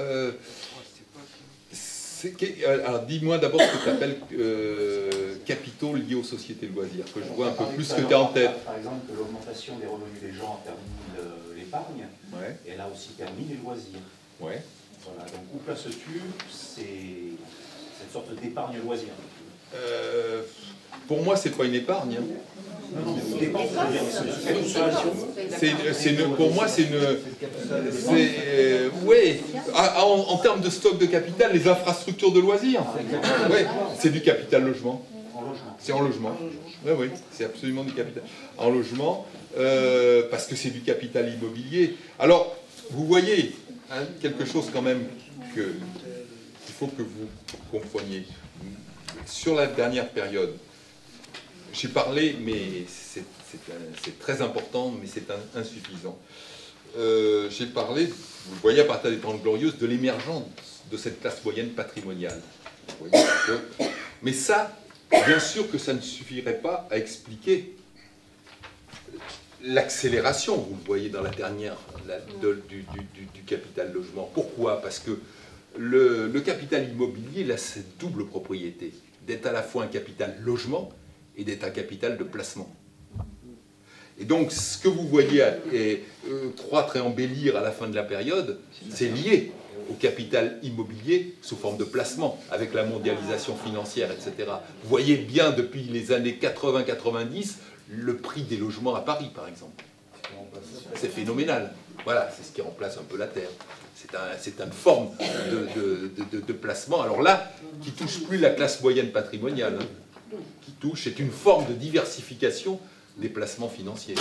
Oui. Alors dis-moi d'abord ce que tu appelles capitaux liés aux sociétés de loisirs, que je vois un peu plus ce que tu as en tête. Par exemple, que l'augmentation des revenus des gens a permis l'épargne, et elle a aussi permis les loisirs. Ouais. Voilà, donc où places-tu cette sorte d'épargne loisir? Pour moi, c'est pas une épargne. Hein. Non, pour moi, c'est une... oui, en termes de stock de capital, les infrastructures de loisirs, ouais, c'est du capital logement. C'est en logement. Oui, oui, c'est absolument du capital. En logement, parce que c'est du capital immobilier. Alors, vous voyez, hein, quelque chose quand même qu'il faut que vous compreniez. Sur la dernière période, j'ai parlé, mais c'est très important, mais c'est insuffisant. J'ai parlé, vous le voyez à partir des 30 Glorieuses, de l'émergence de cette classe moyenne patrimoniale. Vous voyez mais ça, bien sûr que ça ne suffirait pas à expliquer l'accélération, vous le voyez dans la dernière, du capital logement. Pourquoi? Parce que le capital immobilier, il a cette double propriété, d'être à la fois un capital logement et d'être un capital de placement. Et donc, ce que vous voyez croître et embellir à la fin de la période, c'est lié au capital immobilier sous forme de placement, avec la mondialisation financière, etc. Vous voyez bien depuis les années 80-90, le prix des logements à Paris, par exemple. C'est phénoménal. Voilà, c'est ce qui remplace un peu la terre. C'est une forme de placement, alors là, qui touche plus la classe moyenne patrimoniale, hein, qui touche, c'est une forme de diversification des placements financiers.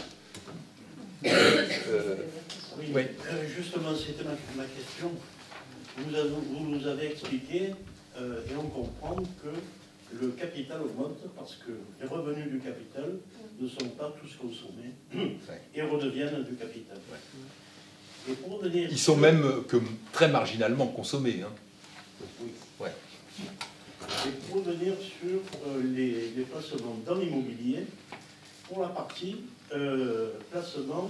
Oui. Justement, c'était ma question. Vous nous avez expliqué, et on comprend que le capital augmente parce que les revenus du capital ne sont pas tous consommés et redeviennent du capital. Et pour revenir ils sont même que très marginalement consommés. Hein. Oui. Ouais. Et pour revenir sur les placements dans l'immobilier, pour la partie placement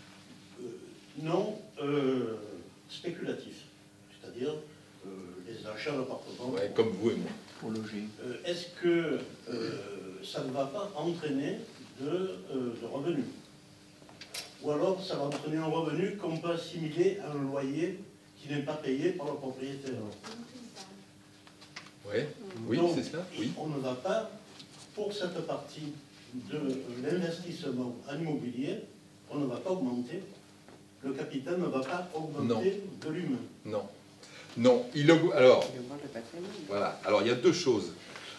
non spéculatif, c'est-à-dire les achats d'appartements. Ouais, comme vous et moi. Pour loger. Est-ce que ça ne va pas entraîner de revenus? Ou alors ça va entraîner un revenu qu'on peut assimiler à un loyer qui n'est pas payé par le propriétaire? Ouais. Oui, c'est ça. Oui. On ne va pas, pour cette partie de l'investissement en immobilier, on ne va pas augmenter, le capital ne va pas augmenter de lui-même. Non. Non, alors, voilà. Alors, il y a deux choses.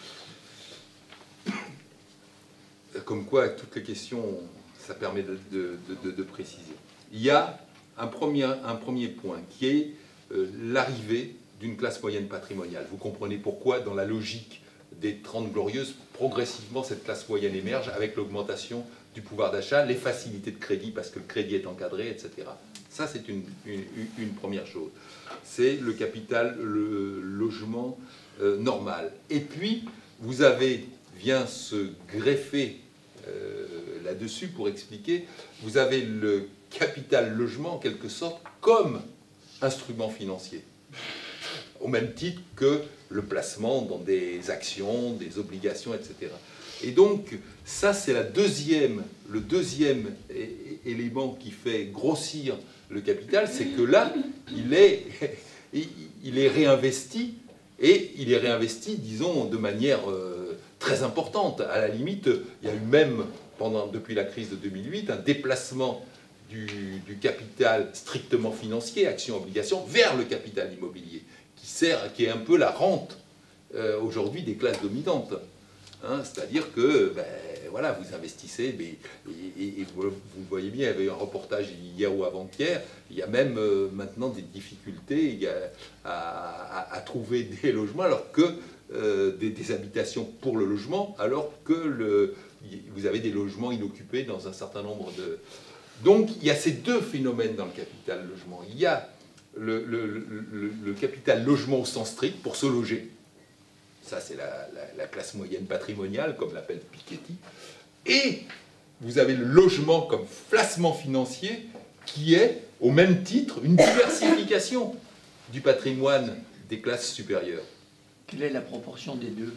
Comme quoi, avec toutes les questions, ça permet de préciser. Il y a un premier point qui est l'arrivée d'une classe moyenne patrimoniale. Vous comprenez pourquoi, dans la logique des 30 Glorieuses, progressivement, cette classe moyenne émerge avec l'augmentation du pouvoir d'achat, les facilités de crédit, parce que le crédit est encadré, etc. Ça, c'est une première chose. C'est le capital, le logement normal. Et puis, vous avez, vient se greffer là-dessus pour expliquer, vous avez le capital logement, en quelque sorte, comme instrument financier. Au même titre que le placement dans des actions, des obligations, etc. Et donc, ça, c'est le deuxième élément qui fait grossir le capital, c'est que là, il est réinvesti, et il est réinvesti, disons, de manière très importante. À la limite, il y a eu même, depuis la crise de 2008, un déplacement du capital strictement financier, actions, obligations, vers le capital immobilier, qui est un peu la rente aujourd'hui des classes dominantes. Hein, c'est-à-dire que, voilà, vous investissez, et vous voyez bien, il y avait eu un reportage hier ou avant-hier, il y a même maintenant des difficultés à trouver des logements, alors que des habitations pour le logement, alors que vous avez des logements inoccupés dans un certain nombre de... Donc, il y a ces deux phénomènes dans le capital logement. Il y a le capital logement au sens strict, pour se loger. Ça, c'est la classe moyenne patrimoniale, comme l'appelle Piketty. Et vous avez le logement comme placement financier, qui est, au même titre, une diversification du patrimoine des classes supérieures. Quelle est la proportion des deux?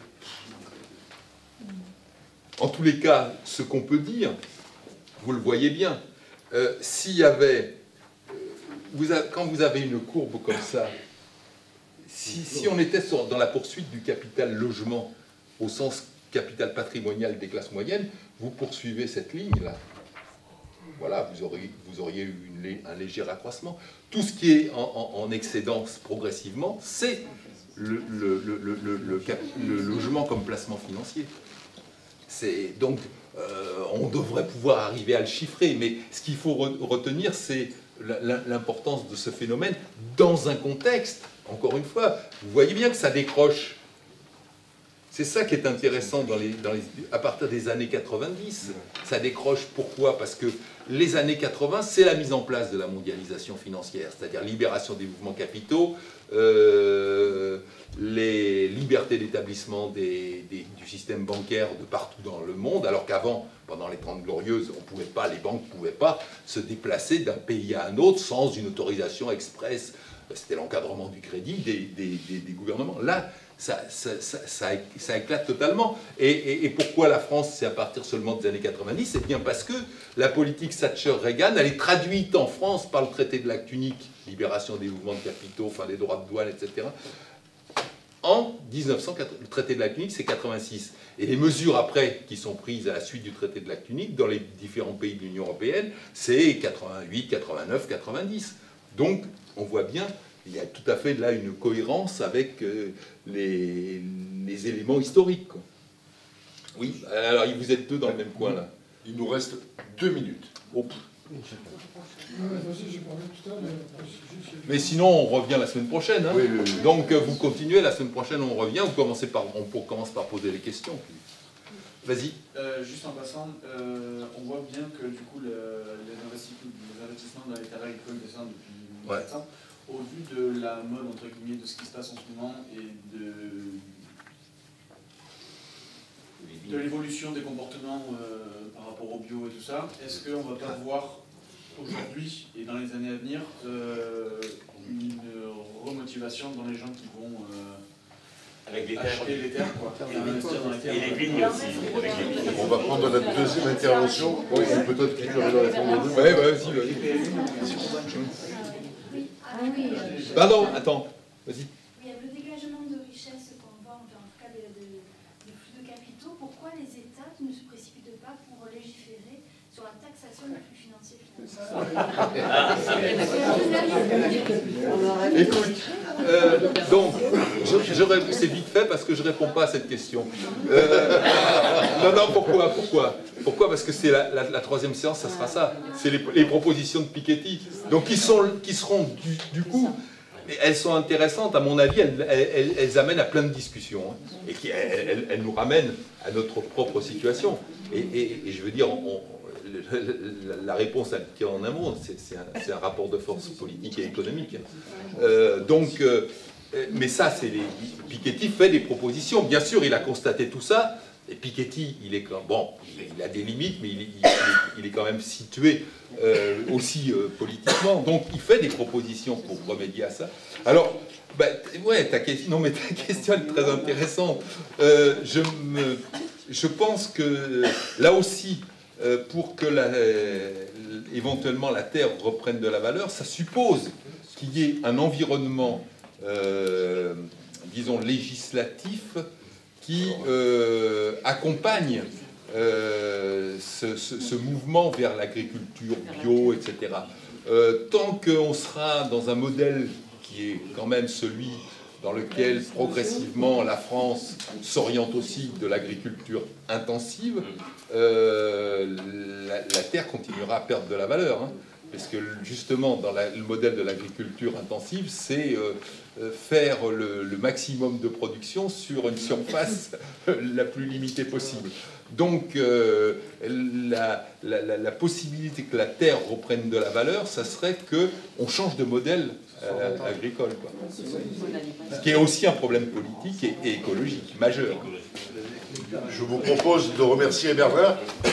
En tous les cas, ce qu'on peut dire, vous le voyez bien, s'il y avait... quand vous avez une courbe comme ça, si on était dans la poursuite du capital logement, au sens capital patrimonial des classes moyennes, vous poursuivez cette ligne-là. Voilà, vous auriez eu un léger accroissement. Tout ce qui est en excédence progressivement, c'est le logement comme placement financier. Donc, on devrait pouvoir arriver à le chiffrer, mais ce qu'il faut retenir, c'est l'importance de ce phénomène dans un contexte, encore une fois, vous voyez bien que ça décroche. C'est ça qui est intéressant à partir des années 90. Ça décroche, pourquoi? Parce que les années 80, c'est la mise en place de la mondialisation financière, c'est-à-dire libération des mouvements capitaux, les libertés d'établissement du système bancaire de partout dans le monde, alors qu'avant, pendant les 30 Glorieuses, les banques ne pouvaient pas se déplacer d'un pays à un autre sans une autorisation express. C'était l'encadrement du crédit des gouvernements. Là, ça éclate totalement. Et pourquoi la France, c'est à partir seulement des années 90? C'est bien parce que la politique Thatcher-Reagan, elle est traduite en France par le traité de l'acte unique, libération des mouvements de capitaux, enfin des droits de douane, etc. En 1980, le traité de l'acte unique, c'est 86. Et les mesures après qui sont prises à la suite du traité de l'acte unique dans les différents pays de l'Union européenne, c'est 88, 89, 90. Donc, on voit bien, il y a tout à fait là une cohérence avec les éléments historiques, quoi. Oui, alors vous êtes deux dans le même coin là. Il nous reste 2 minutes. Oh. Mais sinon, on revient la semaine prochaine. Hein. Oui. Donc, vous continuez, la semaine prochaine, on revient. On commence par poser les questions. Vas-y. Juste en passant, on voit bien que du coup, les investissements dans les terres agricoles descendent depuis 4 ans. Au vu de la mode, entre guillemets, de ce qui se passe en ce moment et de l'évolution des comportements par rapport au bio et tout ça, est-ce qu'on ne va pas voir aujourd'hui et dans les années à venir une remotivation dans les gens qui vont avec les acheter les terres, quoi, et investir dans les terres? Et les vignes aussi. On va prendre la deuxième intervention. Oui, peut-être qu'il peut répondre aux deux. Oui, vas-y. Pardon, attends, vas-y. Oui, le dégagement de richesses qu'on voit, en tout cas des flux de capitaux, pourquoi les États ne se précipitent pas pour légiférer sur la taxation des flux financiers? Écoute, Donc, c'est vite fait parce que je ne réponds pas à cette question. Non, pourquoi parce que c'est la troisième séance, ça sera ça. C'est les propositions de Piketty. Donc, qui seront du coup... Elles sont intéressantes, à mon avis, elles amènent à plein de discussions, hein, et elles nous ramènent à notre propre situation. Et je veux dire, la réponse, elle tient en un mot, c'est un rapport de force politique et économique. Mais ça, Piketty fait des propositions. Bien sûr, il a constaté tout ça, et Piketty, il a des limites, mais il est quand même situé aussi politiquement. Donc, il fait des propositions pour remédier à ça. Alors, ta question est très intéressante. Je pense que, là aussi, pour que éventuellement la Terre reprenne de la valeur, ça suppose qu'il y ait un environnement, disons, législatif qui accompagne ce mouvement vers l'agriculture bio, etc. Tant qu'on sera dans un modèle qui est quand même celui dans lequel progressivement la France s'oriente aussi de l'agriculture intensive, la terre continuera à perdre de la valeur. Hein, parce que justement, dans le modèle de l'agriculture intensive, c'est faire le maximum de production sur une surface la plus limitée possible. Donc, la possibilité que la terre reprenne de la valeur, ça serait qu'on change de modèle agricole, quoi. Ce qui est aussi un problème politique et écologique majeur. Je vous propose de remercier Bernard.